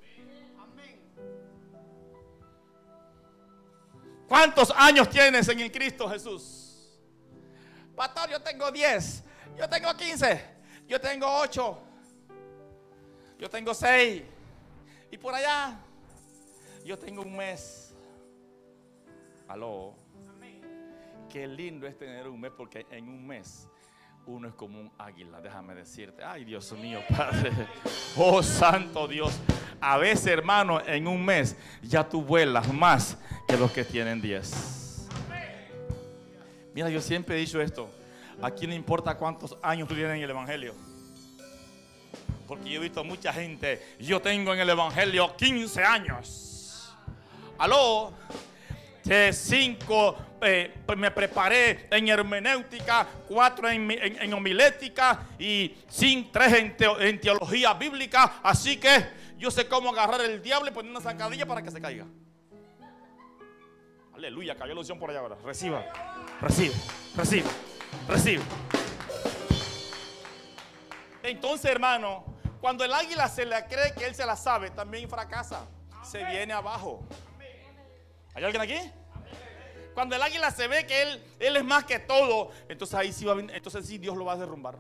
¿Cuántos años tienes en el Cristo Jesús? Pastor, yo tengo diez. Yo tengo quince. Yo tengo ocho. Yo tengo seis. Y por allá, yo tengo un mes. Aló. Qué lindo es tener un mes, porque en un mes uno es como un águila, déjame decirte. Ay, Dios mío, Padre. Oh, santo Dios. A veces, hermano, en un mes ya tú vuelas más que los que tienen diez. Mira, yo siempre he dicho esto. Aquí no importa cuántos años tú tienes en el evangelio. Porque yo he visto mucha gente. Yo tengo en el evangelio quince años. Aló. De cinco eh, pues me preparé en hermenéutica, cuatro en, en, en homilética y cinco, tres en, teo, en teología bíblica. Así que yo sé cómo agarrar el diablo y poner una zancadilla para que se caiga. Aleluya, cayó la unción por allá ahora. Reciba, recibe, recibe, recibe. Entonces, hermano, cuando el águila se le cree que él se la sabe, también fracasa. Se viene abajo. ¿Hay alguien aquí? Cuando el águila se ve que él, él es más que todo, entonces ahí sí va a venir, entonces sí Dios lo va a derrumbar.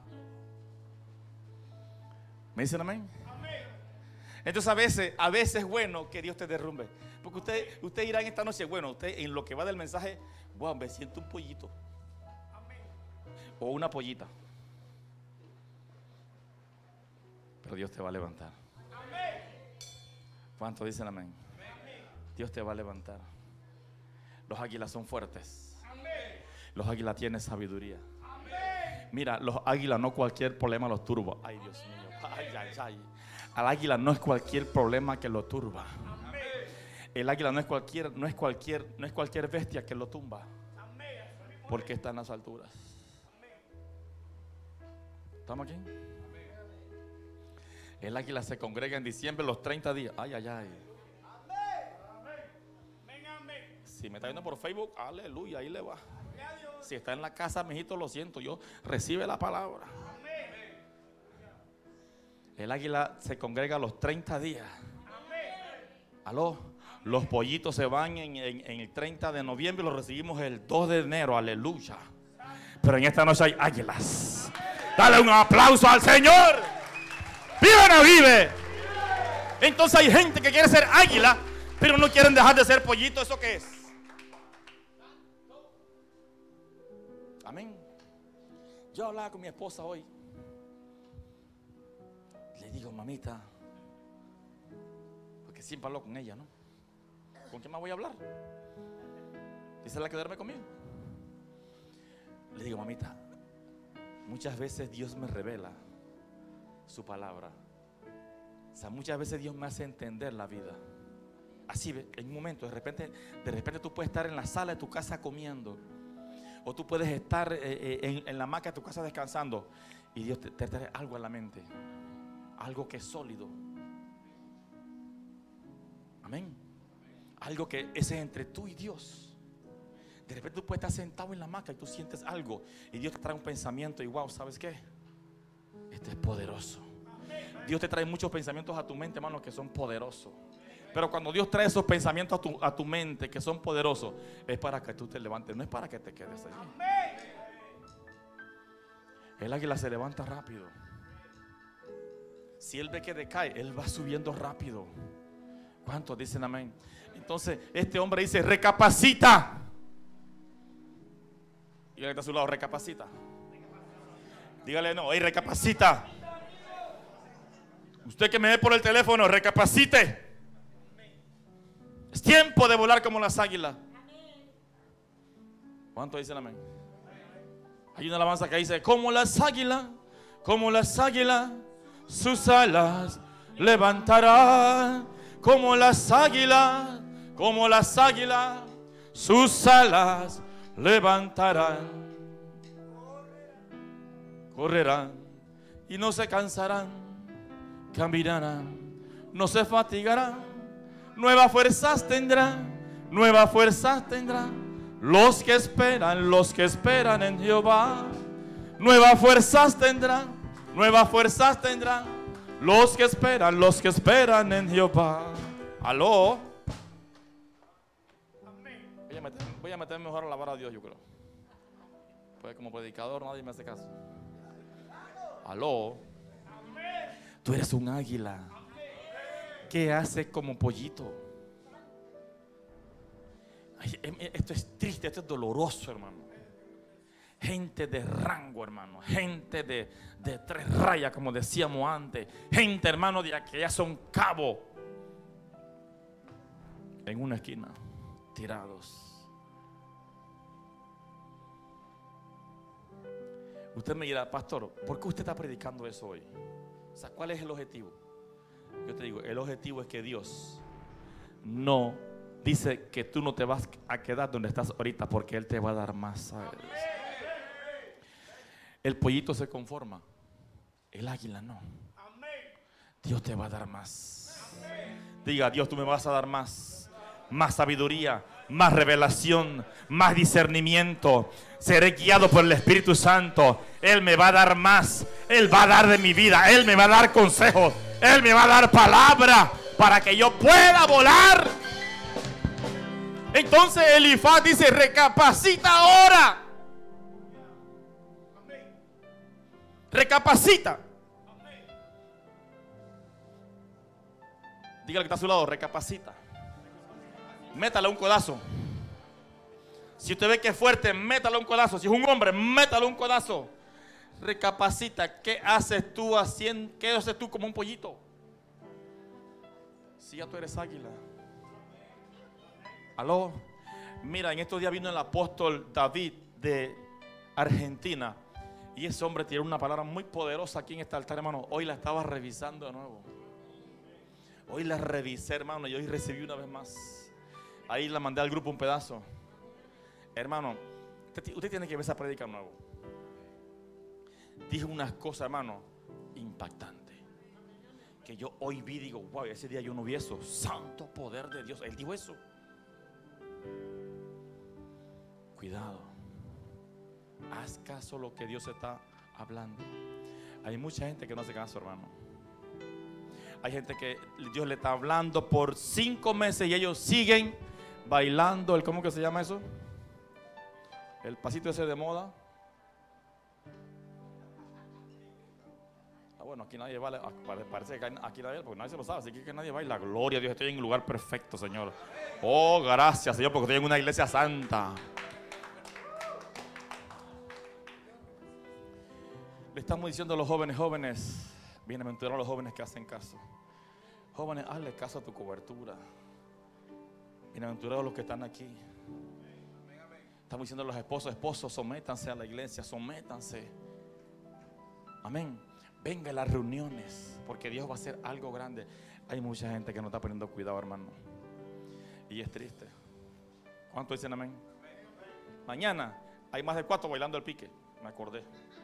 ¿Me dicen amén? Entonces a veces, a veces es bueno que Dios te derrumbe. Porque usted, usted dirá en esta noche, bueno, usted en lo que va del mensaje, wow, me siento un pollito. O una pollita. Pero Dios te va a levantar. ¿Cuántos dicen amén? Dios te va a levantar. Los águilas son fuertes. Los águilas tienen sabiduría. Mira, los águilas no cualquier problema los turba. Ay, Dios mío. Ay, ay, ay. Al águila no es cualquier problema que lo turba. El águila no es cualquier, no es cualquier, no es cualquier bestia que lo tumba. Porque está en las alturas. ¿Estamos aquí? El águila se congrega en diciembre los treinta días. Ay, ay, ay. Si me está viendo por Facebook, aleluya, ahí le va. Si está en la casa, mijito, lo siento, yo recibe la palabra. El águila se congrega los treinta días. Aló, los pollitos se van en, en, en el treinta de noviembre y los recibimos el dos de enero, aleluya. Pero en esta noche hay águilas. Dale un aplauso al Señor. ¡Vive o no vive! Entonces hay gente que quiere ser águila, pero no quieren dejar de ser pollito. ¿Eso qué es? Amén. Yo hablaba con mi esposa hoy. Le digo, mamita, porque siempre hablo con ella, ¿no? ¿Con quién más voy a hablar? Esa es la que duerme conmigo. Le digo, mamita, muchas veces Dios me revela su palabra. O sea, muchas veces Dios me hace entender la vida. Así, en un momento, de repente, de repente tú puedes estar en la sala de tu casa comiendo. O tú puedes estar eh, en, en la hamaca de tu casa descansando. Y Dios te, te trae algo a la mente. Algo que es sólido. Amén. Algo que ese es entre tú y Dios. De repente tú puedes estar sentado en la hamaca y tú sientes algo. Y Dios te trae un pensamiento y wow, ¿sabes qué? Este es poderoso. Dios te trae muchos pensamientos a tu mente, hermano, que son poderosos. Pero cuando Dios trae esos pensamientos a tu, a tu mente que son poderosos, es para que tú te levantes, no es para que te quedes allí. El águila se levanta rápido. Si él ve que decae, él va subiendo rápido. ¿Cuántos dicen amén? Entonces este hombre dice, recapacita. Y el que está a su lado, recapacita. Dígale, no, hey, recapacita. Usted que me ve por el teléfono, recapacite. Es tiempo de volar como las águilas. ¿Cuántos dicen amén? Hay una alabanza que dice, como las águilas, como las águilas, sus alas levantarán. Como las águilas, como las águilas, sus alas levantarán. Correrán y no se cansarán, caminarán, no se fatigarán. Nuevas fuerzas tendrán, nuevas fuerzas tendrán los que esperan, los que esperan en Jehová. Nuevas fuerzas tendrán, nuevas fuerzas tendrán los que esperan, los que esperan en Jehová. Aló. Voy a, meter, voy a meterme mejor a alabar a Dios, yo creo. Pues como predicador nadie me hace caso. Aló. Tú eres un águila. ¿qué hace como pollito? Ay, esto es triste, esto es doloroso, hermano. Gente de rango, hermano. Gente de, de tres rayas, como decíamos antes. Gente, hermano, de que ya son cabos. En una esquina, tirados. Usted me dirá, pastor, ¿por qué usted está predicando eso hoy? O sea, ¿cuál es el objetivo? Yo te digo, el objetivo es que Dios no dice que tú no te vas a quedar donde estás ahorita, porque Él te va a dar más, ¿sabes? El pollito se conforma, el águila no. Dios te va a dar más. Diga, Dios, tú me vas a dar más. Más sabiduría, más revelación, más discernimiento. Seré guiado por el Espíritu Santo. Él me va a dar más. Él va a dar de mi vida. Él me va a dar consejos. Él me va a dar palabra para que yo pueda volar. Entonces Elifaz dice, recapacita ahora. Recapacita. Dígale que está a su lado, recapacita. Métale un codazo. Si usted ve que es fuerte, métale un codazo. Si es un hombre, métale un codazo. Recapacita. ¿Qué haces tú haciendo? ¿Qué haces tú como un pollito? Si ya tú eres águila. Aló. Mira, en estos días vino el apóstol David de Argentina. Y ese hombre tiene una palabra muy poderosa aquí en este altar, hermano. Hoy la estaba revisando de nuevo. Hoy la revisé, hermano, y hoy recibí una vez más. Ahí la mandé al grupo un pedazo. Hermano, usted, usted tiene que ver esa prédica nuevo. Dijo unas cosas, hermano, impactantes. Que yo hoy vi, digo, wow, ese día yo no vi eso. Santo poder de Dios. Él dijo eso. Cuidado. Haz caso a lo que Dios está hablando. Hay mucha gente que no hace caso, hermano. Hay gente que Dios le está hablando por cinco meses y ellos siguen bailando el, ¿cómo que se llama eso? El pasito ese de moda. Ah, bueno, aquí nadie baila. Parece que aquí nadie, porque nadie se lo sabe. Así que nadie baila. Gloria a Dios, estoy en un lugar perfecto, Señor. Oh, gracias, Señor, porque estoy en una iglesia santa. Le estamos diciendo a los jóvenes, jóvenes, bienaventurados los jóvenes que hacen caso. Jóvenes, hazle caso a tu cobertura. Bienaventurados los que están aquí. Estamos diciendo a los esposos, esposos, sométanse a la iglesia, sométanse. Amén. Venga a las reuniones, porque Dios va a hacer algo grande. Hay mucha gente que no está poniendo cuidado, hermano. Y es triste. ¿Cuántos dicen amén? Mañana hay más de cuatro bailando el pique. Me acordé.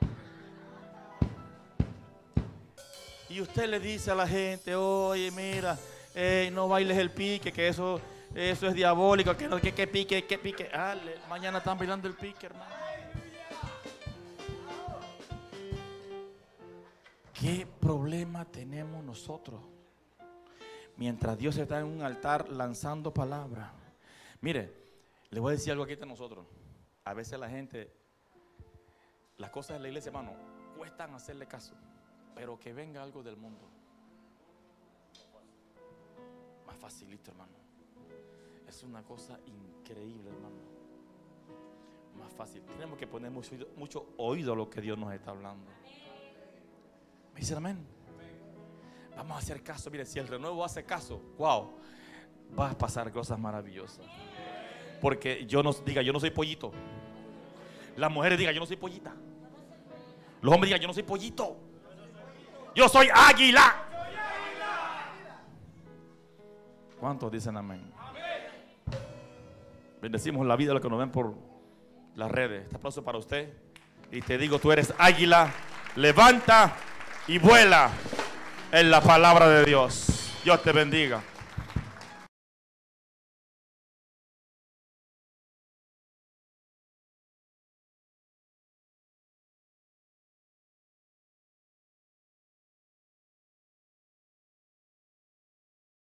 Y usted le dice a la gente, oye, mira, eh, no bailes el pique, que eso, eso es diabólico, que no, que, que pique, que pique. Ah, le, mañana están bailando el pique, hermano. ¿Qué problema tenemos nosotros? Mientras Dios está en un altar lanzando palabra. Mire, le voy a decir algo aquí a nosotros. A veces la gente, las cosas de la iglesia, hermano, cuestan hacerle caso. Pero que venga algo del mundo, más facilito, hermano. Es una cosa increíble, hermano. Más fácil. Tenemos que poner mucho oído, mucho oído a lo que Dios nos está hablando. ¿Me dicen amén? Vamos a hacer caso. Mire, si el renuevo hace caso, wow, va a pasar cosas maravillosas. Porque yo no, diga, yo no soy pollito. Las mujeres digan, yo no soy pollita. Los hombres digan, yo no soy pollito. Yo soy águila. ¿Cuántos dicen amén? Bendecimos la vida de los que nos ven por las redes. Este aplauso para usted. Y te digo, tú eres águila. Levanta y vuela en la palabra de Dios. Dios te bendiga.